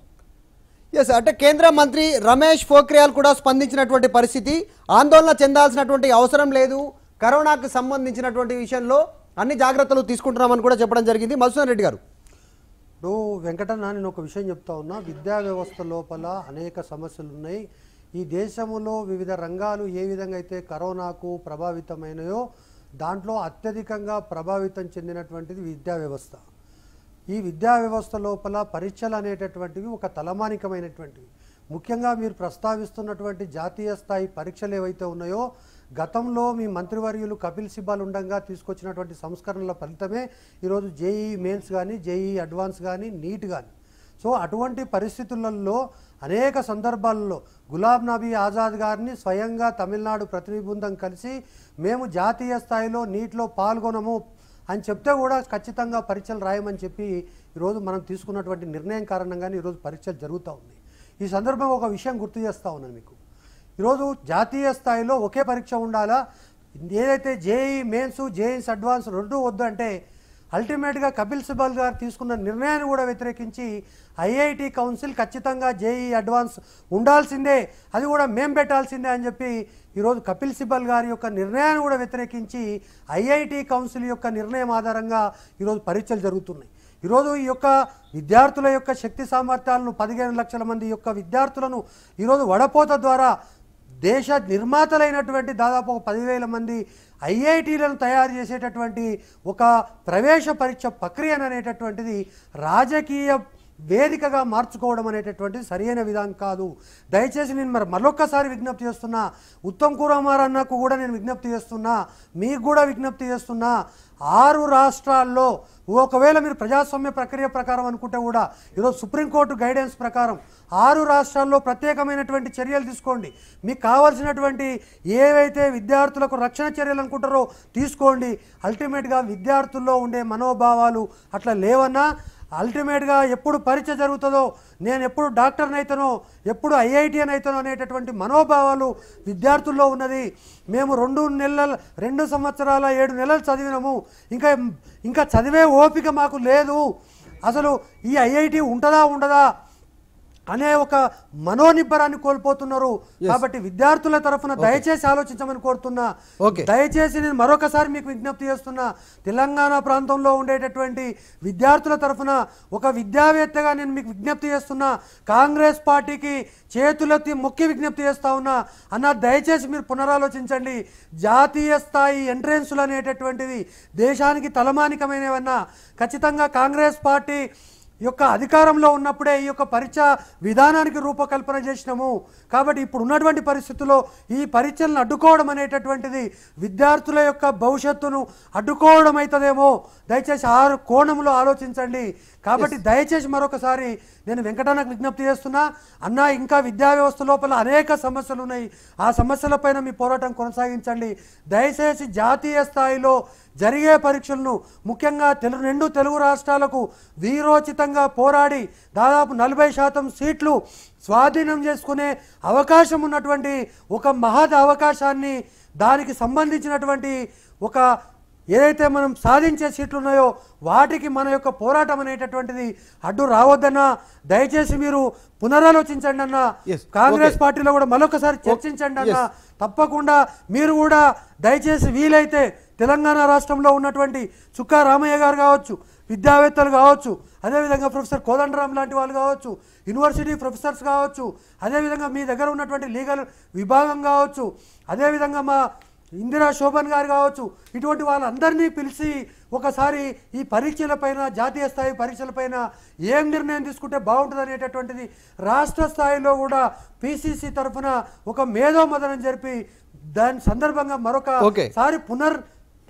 ఎస్, అంటే కేంద్ర మంత్రి రమేష్ పోఖ్రియాల్ కూడా స్పందించినటువంటి పరిస్థితి, ఆందోళన చెందాల్సినటువంటి అవసరం లేదు, కరోనాకు సంబంధించినటువంటి విషయంలో అన్ని జాగ్రత్తలు తీసుకుంటున్నామని కూడా చెప్పడం జరిగింది. మధుసూదన్ రెడ్డి గారు, ఇప్పుడు వెంకటన్న నేను ఒక విషయం చెప్తా ఉన్నా, విద్యా వ్యవస్థ లోపల అనేక సమస్యలు ఉన్నాయి. ఈ దేశంలో వివిధ రంగాలు ఏ విధంగా అయితే కరోనాకు ప్రభావితమైనయో దాంట్లో అత్యధికంగా ప్రభావితం చెందినటువంటిది విద్యా వ్యవస్థ. ఈ విద్యా వ్యవస్థ లోపల పరీక్షలు అనేటటువంటివి ఒక తలమానికమైనటువంటివి. ముఖ్యంగా మీరు ప్రస్తావిస్తున్నటువంటి జాతీయ స్థాయి పరీక్షలు ఏవైతే ఉన్నాయో గతంలో మీ మంత్రివర్యులు కపిల్ సిబాల్ ఉండగా తీసుకొచ్చినటువంటి సంస్కరణల ఫలితమే ఈరోజు జేఈఈ మెయిన్స్ కానీ, జేఈఈ అడ్వాన్స్ కానీ, నీట్ కానీ. సో అటువంటి పరిస్థితులలో అనేక సందర్భాల్లో గులాం నబీ ఆజాద్ గారిని స్వయంగా తమిళనాడు ప్రతినిధి బృందం కలిసి మేము జాతీయ స్థాయిలో నీటిలో పాల్గొనము అని చెప్తే కూడా ఖచ్చితంగా పరీక్షలు రాయమని చెప్పి ఈరోజు మనం తీసుకున్నటువంటి నిర్ణయం కారణంగానే ఈరోజు పరీక్షలు జరుగుతూ ఉన్నాయి. ఈ సందర్భంగా ఒక విషయం గుర్తు చేస్తూ ఉన్నాను మీకు. ఈరోజు జాతీయ స్థాయిలో ఒకే పరీక్ష ఉండాలా, ఏదైతే జేఈఈ మెయిన్స్, జేఈఈస్ అడ్వాన్స్ రెండు వద్దు అంటే అల్టిమేట్గా కపిల్ సిబాల్ గారు తీసుకున్న నిర్ణయాన్ని కూడా వ్యతిరేకించి ఐఐటి కౌన్సిల్ ఖచ్చితంగా జేఈఈ అడ్వాన్స్ ఉండాల్సిందే, అది కూడా మేం పెట్టాల్సిందే అని చెప్పి ఈరోజు కపిల్ సిబాల్ గారి యొక్క నిర్ణయాన్ని కూడా వ్యతిరేకించి ఐఐటి కౌన్సిల్ యొక్క నిర్ణయం ఆధారంగా ఈరోజు పరీక్షలు జరుగుతున్నాయి. ఈరోజు ఈ యొక్క విద్యార్థుల యొక్క శక్తి సామర్థ్యాలను 15 లక్షల మంది యొక్క విద్యార్థులను ఈరోజు వడపోత ద్వారా దేశ నిర్మాతలైనటువంటి దాదాపు 10,000 మంది ఐఐటీలను తయారు చేసేటటువంటి ఒక ప్రవేశ పరీక్ష ప్రక్రియ అనేటటువంటిది రాజకీయ వేదికగా మార్చుకోవడం అనేటటువంటిది సరైన విధానం కాదు. దయచేసి నేను మరొక్కసారి విజ్ఞప్తి చేస్తున్నా, ఉత్తమ్ కుమార్ అన్నకు కూడా నేను విజ్ఞప్తి చేస్తున్నా, మీకు కూడా విజ్ఞప్తి చేస్తున్నా, 6 రాష్ట్రాల్లో ఒకవేళ మీరు ప్రజాస్వామ్య ప్రక్రియ ప్రకారం అనుకుంటే కూడా ఈరోజు సుప్రీంకోర్టు గైడెన్స్ ప్రకారం 6 రాష్ట్రాల్లో ప్రత్యేకమైనటువంటి చర్యలు తీసుకోండి. మీకు కావాల్సినటువంటి ఏవైతే విద్యార్థులకు రక్షణ చర్యలు అనుకుంటారో తీసుకోండి. అల్టిమేట్గా విద్యార్థుల్లో ఉండే మనోభావాలు అట్లా లేవన్నా అల్టిమేట్గా ఎప్పుడు పరీక్ష జరుగుతుందో, నేను ఎప్పుడు డాక్టర్ని అవుతానో, ఎప్పుడు ఐఐటీని అవుతానో అనేటటువంటి మనోభావాలు విద్యార్థుల్లో ఉన్నది. మేము 2 సంవత్సరాల 7 నెలలు చదివినాము, ఇంకా చదివే ఓపిక మాకు లేదు, అసలు ఈ ఐఐటి ఉంటుందా ఉండదా అనే ఒక మనోనిబ్బరాన్ని కోల్పోతున్నారు. కాబట్టి విద్యార్థుల తరఫున దయచేసి ఆలోచించమని కోరుతున్నా. దయచేసి నేను మరొకసారి మీకు విజ్ఞప్తి చేస్తున్నా, తెలంగాణ ప్రాంతంలో ఉండేటటువంటి విద్యార్థుల తరఫున ఒక విద్యావేత్తగా నేను మీకు విజ్ఞప్తి చేస్తున్నా, కాంగ్రెస్ పార్టీకి చేతులెత్తి మొక్కి విజ్ఞప్తి చేస్తా ఉన్నా, అన్న దయచేసి మీరు పునరాలోచించండి. జాతీయ స్థాయి ఎంట్రెన్స్లు అనేటటువంటివి దేశానికి తలమానికమైనవన్నా ఖచ్చితంగా కాంగ్రెస్ పార్టీ యొక్క అధికారంలో ఉన్నప్పుడే ఈ యొక్క పరీక్ష విధానానికి రూపకల్పన చేసినాము. కాబట్టి ఇప్పుడు ఉన్నటువంటి పరిస్థితుల్లో ఈ పరీక్షలను అడ్డుకోవడం అనేటటువంటిది విద్యార్థుల యొక్క భవిష్యత్తును అడ్డుకోవడం అవుతుందేమో. దయచేసి 6 కోణంలో ఆలోచించండి. కాబట్టి దయచేసి మరొకసారి నేను వెంకటన్నకు విజ్ఞప్తి చేస్తున్నా, అన్న ఇంకా విద్యా వ్యవస్థ లోపల అనేక సమస్యలు ఉన్నాయి, ఆ సమస్యలపైన మీ పోరాటం కొనసాగించండి. దయచేసి జాతీయ స్థాయిలో జరిగే పరీక్షలను ముఖ్యంగా 2 తెలుగు రాష్ట్రాలకు వీరోచితంగా పోరాడి దాదాపు 40% సీట్లు స్వాధీనం చేసుకునే అవకాశం ఉన్నటువంటి ఒక మహద్ అవకాశాన్ని, దానికి సంబంధించినటువంటి ఒక ఏదైతే మనం సాధించే సీట్లు ఉన్నాయో వాటికి మన యొక్క పోరాటం అనేటటువంటిది అడ్డు రావద్దన్నా దయచేసి మీరు పునరాలోచించండి అన్న. కాంగ్రెస్ పార్టీలో కూడా మరొకసారి చర్చించండి అన్న. తప్పకుండా మీరు కూడా దయచేసి వీలైతే తెలంగాణ రాష్ట్రంలో ఉన్నటువంటి చుక్కా రామయ్య గారు కావచ్చు, విద్యావేత్తలు కావచ్చు, అదేవిధంగా ప్రొఫెసర్ కోదండరామ్ లాంటి వాళ్ళు కావచ్చు, యూనివర్సిటీ ప్రొఫెసర్స్ కావచ్చు, అదేవిధంగా మీ దగ్గర ఉన్నటువంటి లీగల్ విభాగం కావచ్చు, అదేవిధంగా మా ఇందిరా శోభన్ గారు కావచ్చు, ఇటువంటి వాళ్ళందరినీ పిలిచి ఒకసారి ఈ పరీక్షలపైన, జాతీయ స్థాయి పరీక్షలపైన ఏం నిర్ణయం తీసుకుంటే బాగుంటుంది అనేటటువంటిది రాష్ట్ర స్థాయిలో కూడా పిసిసి తరఫున ఒక మేధోమథనం జరిపి దాని సందర్భంగా మరొకసారి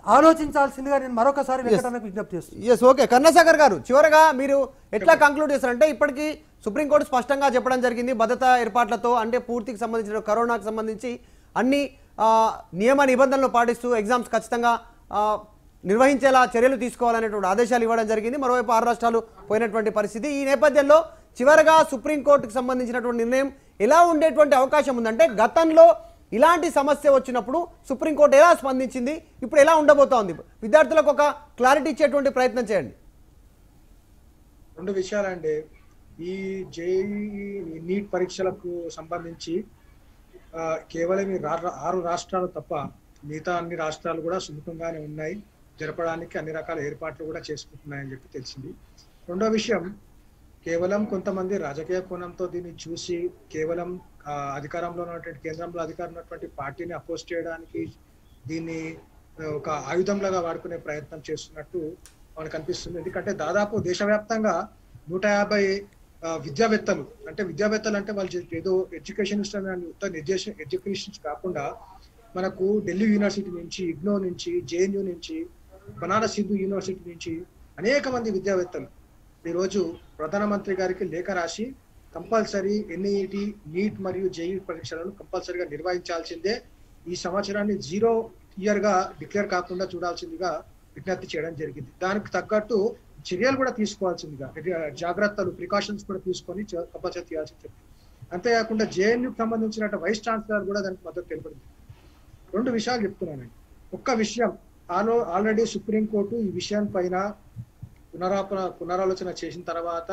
ఆలోచించాల్సిందిగా నేను మరొకసారి వెంకటన్నకు విజ్ఞప్తి చేస్తున్నాను. Yes, okay. కరుణాసాగర్ గారు, చివరగా మీరు ఎట్లా కంక్లూడ్ చేస్తారంటే ఇప్పటికీ సుప్రీంకోర్టు స్పష్టంగా చెప్పడం జరిగింది భద్రతా ఏర్పాట్లతో, అంటే పూర్తికి సంబంధించిన కరోనాకు సంబంధించి అన్ని నియమ నిబంధనలు పాటిస్తూ ఎగ్జామ్స్ ఖచ్చితంగా నిర్వహించేలా చర్యలు తీసుకోవాలనేటువంటి ఆదేశాలు ఇవ్వడం జరిగింది. మరోవైపు 6 రాష్ట్రాలు పోయినటువంటి పరిస్థితి. ఈ నేపథ్యంలో చివరగా సుప్రీంకోర్టుకు సంబంధించినటువంటి నిర్ణయం ఎలా ఉండేటువంటి అవకాశం ఉందంటే, గతంలో ఇలాంటి సమస్య వచ్చినప్పుడు సుప్రీంకోర్టు ఎలా స్పందించింది, ఇప్పుడు ఎలా ఉండబోతోంది? విద్యార్థులకు ఒక క్లారిటీ ఇచ్చేటువంటి ప్రయత్నం చేయండి. 2 విషయాలండి. ఈ జేఈ నీట్ పరీక్షలకు సంబంధించి కేవలం ఈ 6 రాష్ట్రాలు తప్ప మిగతా అన్ని రాష్ట్రాలు కూడా సుముఖంగానే ఉన్నాయి, జరపడానికి అన్ని రకాల ఏర్పాట్లు కూడా చేసుకుంటున్నాయని చెప్పి తెలిసింది. 2వ విషయం, కేవలం కొంతమంది రాజకీయ కోణంతో దీన్ని చూసి కేవలం అధికారంలో ఉన్నటువంటి కేంద్రంలో అధికారం ఉన్నటువంటి పార్టీని అపోజ్ చేయడానికి దీన్ని ఒక ఆయుధంలాగా వాడుకునే ప్రయత్నం చేస్తున్నట్టు మనకు అనిపిస్తుంది. ఎందుకంటే దాదాపు దేశవ్యాప్తంగా 150 విద్యావేత్తలు అంటే వాళ్ళు ఏదో ఎడ్యుకేషనిస్ట్ ఎడ్యుకేషనిస్ట్ కాకుండా మనకు ఢిల్లీ యూనివర్సిటీ నుంచి, ఇగ్నో నుంచి, జేఎన్యూ నుంచి, బనారస్ హిందూ యూనివర్సిటీ నుంచి అనేక మంది విద్యావేత్తలు ఈరోజు ప్రధానమంత్రి గారికి లేఖ రాసి కంపల్సరీ ఎన్ఈటి, నీట్ మరియు జేఈ పరీక్షలను కంపల్సరీగా నిర్వహించాల్సిందే, ఈ సంవత్సరాన్ని 0 ఇయర్ గా డిక్లేర్ కాకుండా చూడాల్సిందిగా విజ్ఞప్తి చేయడం జరిగింది. దానికి తగ్గట్టు చర్యలు కూడా తీసుకోవాల్సిందిగా, జాగ్రత్తలు, ప్రికాషన్స్ కూడా తీసుకొని కంపల్సరీ చేయాల్సి చెప్పింది. అంతేకాకుండా జేఎన్యూకి సంబంధించిన వైస్ ఛాన్సలర్ కూడా దానికి మద్దతు తెలిపింది. 2 విషయాలు చెప్తున్నానండి. ఒక్క విషయం, ఆల్రెడీ సుప్రీంకోర్టు ఈ విషయం పైన పునరాలోచన చేసిన తర్వాత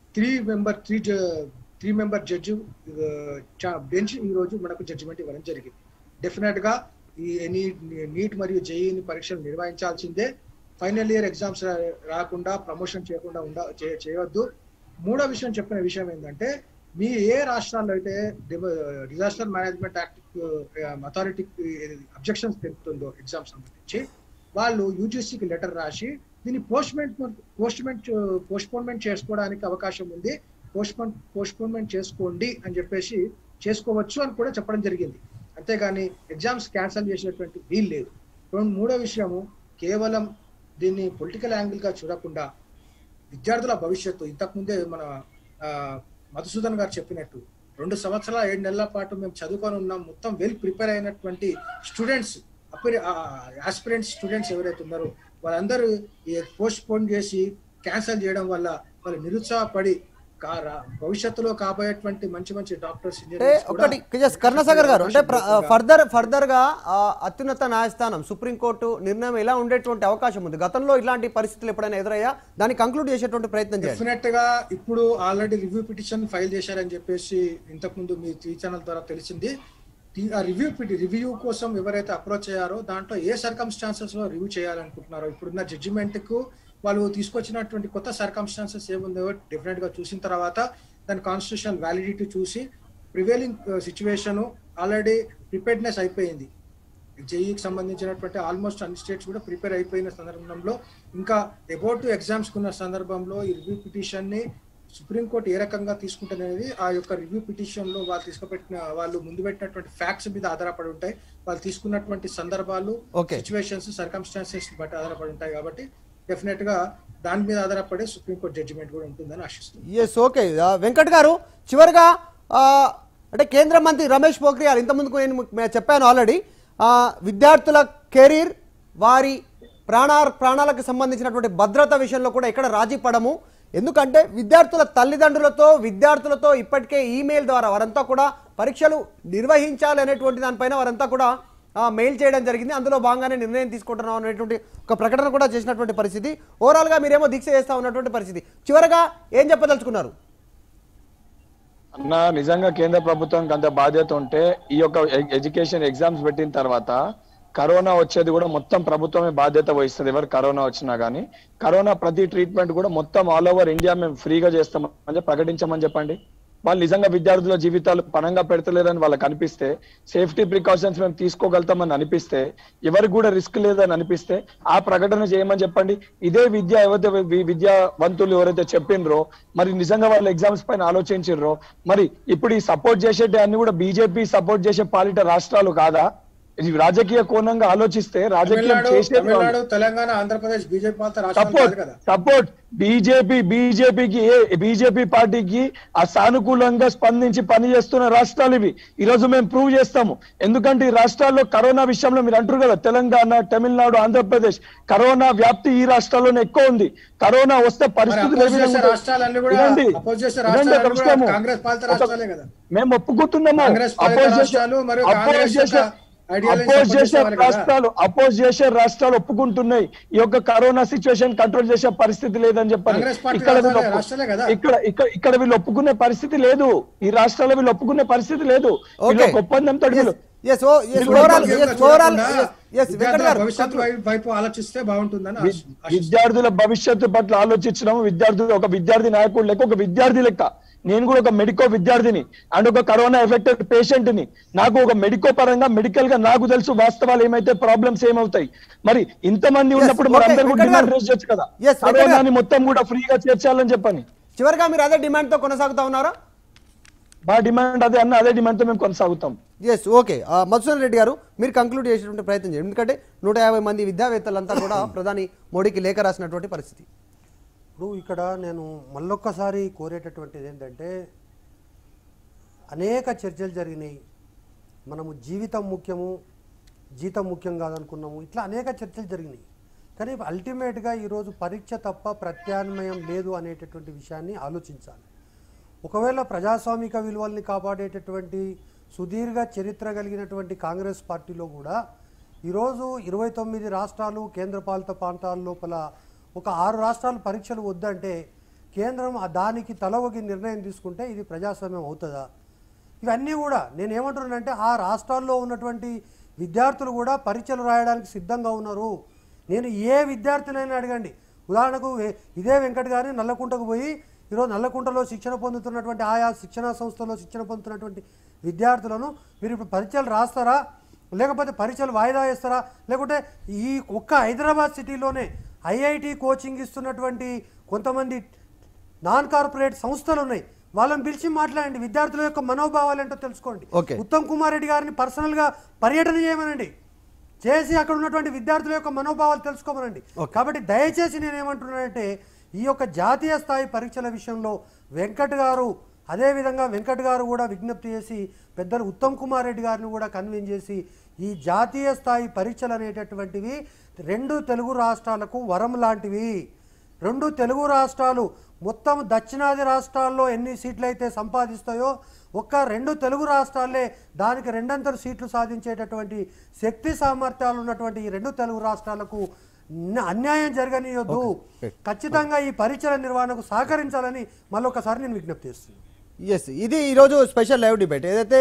3 మెంబర్ జడ్జి బెంచ్ ఈ రోజు మనకు జడ్జిమెంట్ ఇవ్వడం జరిగింది. డెఫినెట్ గా ఈ నీట్ మరియు జేఈని పరీక్షలు నిర్వహించాల్సిందే, ఫైనల్ ఇయర్ ఎగ్జామ్స్ రాకుండా ప్రమోషన్ చేయకుండా చేయవద్దు. 3వ విషయం చెప్పిన విషయం ఏంటంటే, మీ ఏ రాష్ట్రాల్లో అయితే disaster management act authority objections తెలుపుతుందో ఎగ్జామ్స్ సంబంధించి, వాళ్ళు యూజీసీకి లెటర్ రాసి దీన్ని పోస్ట్పోన్మెంట్ చేసుకోవడానికి అవకాశం ఉంది, పోస్ట్పోన్మెంట్ చేసుకోండి అని చెప్పేసి చేసుకోవచ్చు అని కూడా చెప్పడం జరిగింది. అంతేగాని ఎగ్జామ్స్ క్యాన్సిల్ చేసేటువంటి వీలు లేదు. 3వ విషయము, కేవలం దీన్ని పొలిటికల్ యాంగిల్ గా చూడకుండా విద్యార్థుల భవిష్యత్తు, ఇంతకుముందే మన మధుసూదన్ గారు చెప్పినట్టు 2 సంవత్సరాల 7 నెలల పాటు మేము చదువుకొని ఉన్నాం, మొత్తం వెల్ ప్రిపేర్ అయినటువంటి స్టూడెంట్స్, ఆస్పిరెంట్ స్టూడెంట్స్ ఎవరైతే ఉన్నారో వాళ్ళందరూ పోస్ట్ పోన్ చేసి క్యాన్సిల్ చేయడం వల్ల వాళ్ళు నిరుత్సాహపడి భవిష్యత్తులో కాబోయేటువంటి మంచి డాక్టర్స్, ఒకటి కరుణాసాగర్ గారు, అంటే ఫర్దర్ గా అత్యున్నత న్యాయస్థానం సుప్రీంకోర్టు నిర్ణయం ఎలా ఉండేటువంటి అవకాశం ఉంది? గతంలో ఇలాంటి పరిస్థితులు ఎప్పుడైనా ఎదురయ్యా? దాన్ని కంక్లూడ్ చేసేటువంటి ప్రయత్నం చేయాలి. డెఫినెట్ గా ఇప్పుడు ఆల్రెడీ రివ్యూ పిటిషన్ ఫైల్ చేశారని చెప్పేసి ఇంతకుముందు మీ టీవీ ఛానల్ ద్వారా తెలిసింది. ఆ రివ్యూ కోసం ఎవరైతే అప్రోచ్ అయ్యారో దాంట్లో ఏ సర్కమ్స్టాన్సెస్ లో రివ్యూ చేయాలనుకుంటున్నారో, ఇప్పుడున్న జడ్జిమెంట్ కు వాళ్ళు తీసుకొచ్చినటువంటి కొత్త సర్కమ్స్టాన్సెస్ ఏముందో డెఫినెట్ గా చూసిన తర్వాత దాని కాన్స్టిట్యూషన్ వ్యాలిడిటీ చూసి ప్రివేలింగ్ సిచ్యువేషన్ ఆల్రెడీ ప్రిపేర్డ్నెస్ అయిపోయింది. జేఈకి సంబంధించినటువంటి ఆల్మోస్ట్ అన్ని స్టేట్స్ కూడా ప్రిపేర్ అయిపోయిన సందర్భంలో, ఇంకా అబౌట్ ఎగ్జామ్స్ కున్న సందర్భంలో ఈ రివ్యూ పిటిషన్ ని సుప్రీంకోర్టు ఏ రకంగా తీసుకుంటున్నది ఆ యొక్క రివ్యూ పిటిషన్ లో వాళ్ళు ముందు పెట్టినటువంటి ఫ్యాక్ట్స్ మీద ఆధారపడి ఉంటాయి. వాళ్ళు తీసుకున్నటువంటి సందర్భాలు, సిచ్యువేషన్స్, సర్కమ్స్టాన్సెస్ బట్టి ఆధారపడి ఉంటాయి. కాబట్టి డెఫినెట్ గా దాని మీద ఆధారపడే సుప్రీంకోర్టు జడ్జిమెంట్ కూడా ఉంటుందని ఆశిస్తుంది. Yes, okay. వెంకట్ గారు, చివరిగా అంటే కేంద్ర మంత్రి రమేష్ పోఖ్రియాల్, ఇంతకుముందుకు నేను చెప్పాను ఆల్రెడీ, విద్యార్థుల కెరీర్, వారి ప్రాణాలకు సంబంధించినటువంటి భద్రత విషయంలో కూడా ఎక్కడ రాజీ పడము, ఎందుకంటే విద్యార్థుల తల్లిదండ్రులతో, విద్యార్థులతో ఇప్పటికే ఈమెయిల్ ద్వారా వారంతా కూడా పరీక్షలు నిర్వహించాలి అనేటువంటి దానిపైన వారంతా కూడా మెయిల్ చేయడం జరిగింది. అందులో భాగంగానే నిర్ణయం తీసుకుంటున్నాం అనేటువంటి ఒక ప్రకటన కూడా చేసినటువంటి పరిస్థితి. ఓవరాల్గా మీరేమో దీక్ష చేస్తా ఉన్నటువంటి పరిస్థితి. చివరగా ఏం చెప్పదలుచుకున్నారు? అన్న, నిజంగా కేంద్ర ప్రభుత్వానికి అంత బాధ్యత ఉంటే ఈ యొక్క ఎడ్యుకేషన్ ఎగ్జామ్స్ పెట్టిన తర్వాత కరోనా వచ్చేది కూడా మొత్తం ప్రభుత్వమే బాధ్యత వహిస్తుంది. ఎవరు కరోనా వచ్చినా కానీ కరోనా ప్రతి ట్రీట్మెంట్ కూడా మొత్తం ఆల్ ఓవర్ ఇండియా మేము ఫ్రీగా చేస్తామని ప్రకటించమని చెప్పండి. వాళ్ళు నిజంగా విద్యార్థుల జీవితాలు పనంగా పెడతలేదని వాళ్ళకి అనిపిస్తే, సేఫ్టీ ప్రికాషన్స్ మేము తీసుకోగలుగుతామని అనిపిస్తే, ఎవరికి కూడా రిస్క్ లేదని అనిపిస్తే ఆ ప్రకటన చేయమని చెప్పండి. ఇదే విద్యావంతులు ఎవరైతే చెప్పినరో, మరి నిజంగా వాళ్ళ ఎగ్జామ్స్ పైన ఆలోచించారో, మరి ఇప్పుడు ఈ సపోర్ట్ చేసేటి అన్ని కూడా బీజేపీ సపోర్ట్ చేసే పాలిట రాష్ట్రాలు కాదా? ఇది రాజకీయ కోణంగా ఆలోచిస్తే రాజకీయం తమిళనాడు తెలంగాణ ఆంధ్రప్రదేశ్ బీజేపీ పాలన రాష్ట్రాలు కాదు కదా. సపోర్ట్ బీజేపీ పార్టీకి ఆ సానుకూలంగా స్పందించి పనిచేస్తున్న రాష్ట్రాలు ఇవి. ఈ రోజు మేము ప్రూవ్ చేస్తాము. ఎందుకంటే ఈ రాష్ట్రాల్లో కరోనా విషయంలో మీరు అంటారు కదా, తెలంగాణ, తమిళనాడు, ఆంధ్రప్రదేశ్ కరోనా వ్యాప్తి ఈ రాష్ట్రాల్లోనే ఎక్కువ ఉంది. కరోనా వస్తే పరిస్థితులు మేము ఒప్పుకుంటున్నాము. అపోజ్ చేసే రాష్ట్రాలు ఒప్పుకుంటున్నాయి ఈ యొక్క కరోనా సిచ్యువేషన్ కంట్రోల్ చేసే పరిస్థితి లేదని చెప్పని. ఇక్కడ వీళ్ళు ఒప్పుకునే పరిస్థితి లేదు. ఈ రాష్ట్రాల్లో వీళ్ళు ఒప్పుకునే పరిస్థితి లేదు. ఒప్పందంతో విద్యార్థుల భవిష్యత్తు పట్ల ఆలోచించడం, ఒక విద్యార్థి నాయకుడు లెక్క, ఒక విద్యార్థి లెక్క నేను కూడా ఒక మెడికో విద్యార్థిని అండ్ ఒక కరోనా ఎఫెక్టెడ్ పేషెంట్ ని. నాకు ఒక మెడికో పరంగా మెడికల్ గా నాకు తెలుసు వాస్తవాలు ఏమైతే ప్రాబ్లమ్స్ ఏమవుతాయి. మరి ఇంతమంది ఉన్నప్పుడు మరి అందరూ కూడా డిమాండ్ రేస్ చేయొచ్చు కదా, కరోనాని మొత్తం కూడా ఫ్రీగా చేర్చాలని చెప్పని. చివరిగా మీరు అదే డిమాండ్ తో కొనసాగుతా ఉన్నారా? మా డిమాండ్ అదే అన్న, అదే డిమాండ్ తో మేము కొనసాగుతాం. Yes, okay. మధుసూదన్ రెడ్డి గారు, మీరు కంక్లూడ్ చేసేటువంటి ప్రయత్నం చేయండి. ఎందుకంటే 150 మంది విద్యావేత్తలంతా కూడా ప్రధాని మోడీకి లేఖ రాసినటువంటి పరిస్థితి. ఇప్పుడు ఇక్కడ నేను మళ్ళొక్కసారి కోరేటటువంటిది ఏంటంటే, అనేక చర్చలు జరిగినాయి. మనము జీవితం ముఖ్యము, జీతం ముఖ్యం కాదనుకున్నాము. ఇట్లా అనేక చర్చలు జరిగినాయి. కానీ అల్టిమేట్గా ఈరోజు పరీక్ష తప్ప ప్రత్యామ్నాయం లేదు అనేటటువంటి విషయాన్ని ఆలోచించాలి. ఒకవేళ ప్రజాస్వామిక విలువల్ని కాపాడేటటువంటి సుదీర్ఘ చరిత్ర కలిగినటువంటి కాంగ్రెస్ పార్టీలో కూడా ఈరోజు 29 రాష్ట్రాలు, కేంద్రపాలిత ప్రాంతాల లోపల ఒక 6 రాష్ట్రాలు పరీక్షలు వద్దంటే కేంద్రం దానికి తలవగి నిర్ణయం తీసుకుంటే ఇది ప్రజాస్వామ్యం అవుతుందా? ఇవన్నీ కూడా నేను ఏమంటున్నానంటే, ఆ రాష్ట్రాల్లో ఉన్నటువంటి విద్యార్థులు కూడా పరీక్షలు రాయడానికి సిద్ధంగా ఉన్నారు. నేను ఏ విద్యార్థినైనా అడగండి. ఉదాహరణకు ఇదే వెంకట్ గారిని నల్లకుంటకు పోయి ఈరోజు నల్లకుంటలో శిక్షణ పొందుతున్నటువంటి ఆయా శిక్షణా సంస్థల్లో శిక్షణ పొందుతున్నటువంటి విద్యార్థులను మీరు ఇప్పుడు పరీక్షలు రాస్తారా, లేకపోతే పరీక్షలు వాయిదా వేస్తారా, లేకుంటే ఈ ఒక్క హైదరాబాద్ సిటీలోనే ఐఐటి కోచింగ్ ఇస్తున్నటువంటి కొంతమంది నాన్ కార్పొరేట్ సంస్థలు ఉన్నాయి, వాళ్ళని పిలిచి మాట్లాడండి. విద్యార్థుల యొక్క మనోభావాలు ఏంటో తెలుసుకోండి. ఉత్తమ్ కుమార్ రెడ్డి గారిని పర్సనల్గా పర్యటన చేయమనండి, చేసి అక్కడ ఉన్నటువంటి విద్యార్థుల యొక్క మనోభావాలు తెలుసుకోమనండి. కాబట్టి దయచేసి నేనేమంటున్నానంటే, ఈ యొక్క జాతీయ స్థాయి పరీక్షల విషయంలో వెంకట్ గారు, అదేవిధంగా వెంకట్ గారు కూడా విజ్ఞప్తి చేసి పెద్దలు ఉత్తమ్ కుమార్ రెడ్డి గారిని కూడా కన్విన్స్ చేసి ఈ జాతీయ స్థాయి పరీక్షలు అనేటటువంటివి 2 తెలుగు రాష్ట్రాలకు వరం లాంటివి. 2 తెలుగు రాష్ట్రాలు మొత్తం దక్షిణాది రాష్ట్రాల్లో ఎన్ని సీట్లు అయితే సంపాదిస్తాయో ఒక్క 2 తెలుగు రాష్ట్రాలే దానికి 2 సీట్లు సాధించేటటువంటి శక్తి సామర్థ్యాలు ఉన్నటువంటి ఈ 2 తెలుగు రాష్ట్రాలకు అన్యాయం జరగనియొద్దు. ఖచ్చితంగా ఈ పరీక్షల నిర్వహణకు సహకరించాలని మళ్ళొకసారి నేను విజ్ఞప్తి చేస్తున్నాను. ఎస్, ఇది ఈరోజు స్పెషల్ లైవ్ డిబేట్. ఏదైతే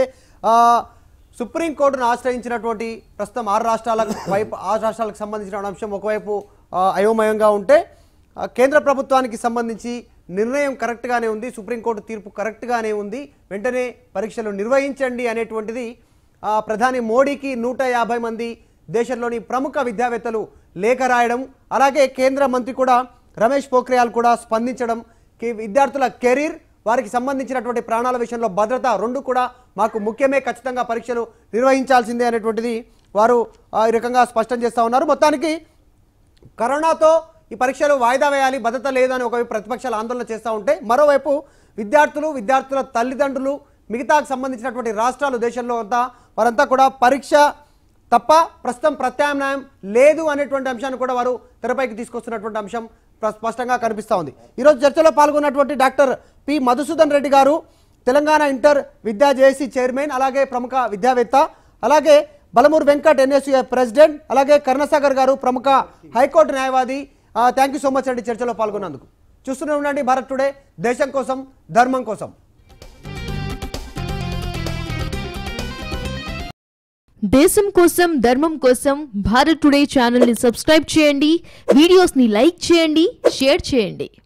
సుప్రీంకోర్టును ఆశ్రయించినటువంటి ప్రస్తుతం 6 రాష్ట్రాలకు సంబంధించిన అంశం ఒకవైపు అయోమయంగా ఉంటే, కేంద్ర ప్రభుత్వానికి సంబంధించి నిర్ణయం కరెక్ట్గానే ఉంది, సుప్రీంకోర్టు తీర్పు కరెక్ట్గానే ఉంది, వెంటనే పరీక్షలు నిర్వహించండి అనేటువంటిది ప్రధాని మోడీకి 150 మంది దేశంలోని ప్రముఖ విద్యావేత్తలు లేఖ రాయడం, అలాగే కేంద్ర మంత్రి కూడా రమేష్ పోఖ్రియాల్ కూడా స్పందించడం, విద్యార్థుల కెరీర్, వారికి సంబంధించినటువంటి ప్రాణాల విషయంలో భద్రత 2 కూడా మాకు ముఖ్యమే, ఖచ్చితంగా పరీక్షలు నిర్వహించాల్సిందే అనేటువంటిది వారు ఈ రకంగా స్పష్టం చేస్తూ ఉన్నారు. మొత్తానికి కరోనాతో ఈ పరీక్షలు వాయిదా వేయాలి, భద్రత లేదని ఒకవైపు ప్రతిపక్షాలు ఆందోళన చేస్తూ ఉంటే, మరోవైపు విద్యార్థుల తల్లిదండ్రులు, మిగతాకు సంబంధించినటువంటి రాష్ట్రాలు దేశంలో వారంతా కూడా పరీక్ష తప్ప ప్రస్తుతం ప్రత్యామ్నాయం లేదు అనేటువంటి అంశాన్ని కూడా వారు తెరపైకి తీసుకొస్తున్నటువంటి అంశం స్పష్టంగా కనిపిస్తూ ఉంది. ఈరోజు చర్చలో పాల్గొన్నటువంటి డాక్టర్ పి మధుసూదన్ రెడ్డి గారు, తెలంగాణ ఇంటర్ విద్యా జేఏసీ చైర్మన్, అలాగే ప్రముఖ విద్యావేత్త, అలాగే బలమూరు వెంకట్ ఎన్ఎస్యుఐ ప్రెసిడెంట్, అలాగే కరుణసాగర్ గారు ప్రముఖ హైకోర్టు న్యాయవాది. థ్యాంక్ యూ సో మచ్ అండి చర్చలో పాల్గొన్నందుకు. చూస్తూనే ఉండండి భారత్ టుడే, దేశం కోసం ధర్మం కోసం. దేశం కోసం ధర్మం కోసం భారత్ టుడే ఛానల్ ని సబ్స్క్రైబ్ చేయండి, వీడియోస్ ని లైక్ చేయండి, షేర్ చేయండి.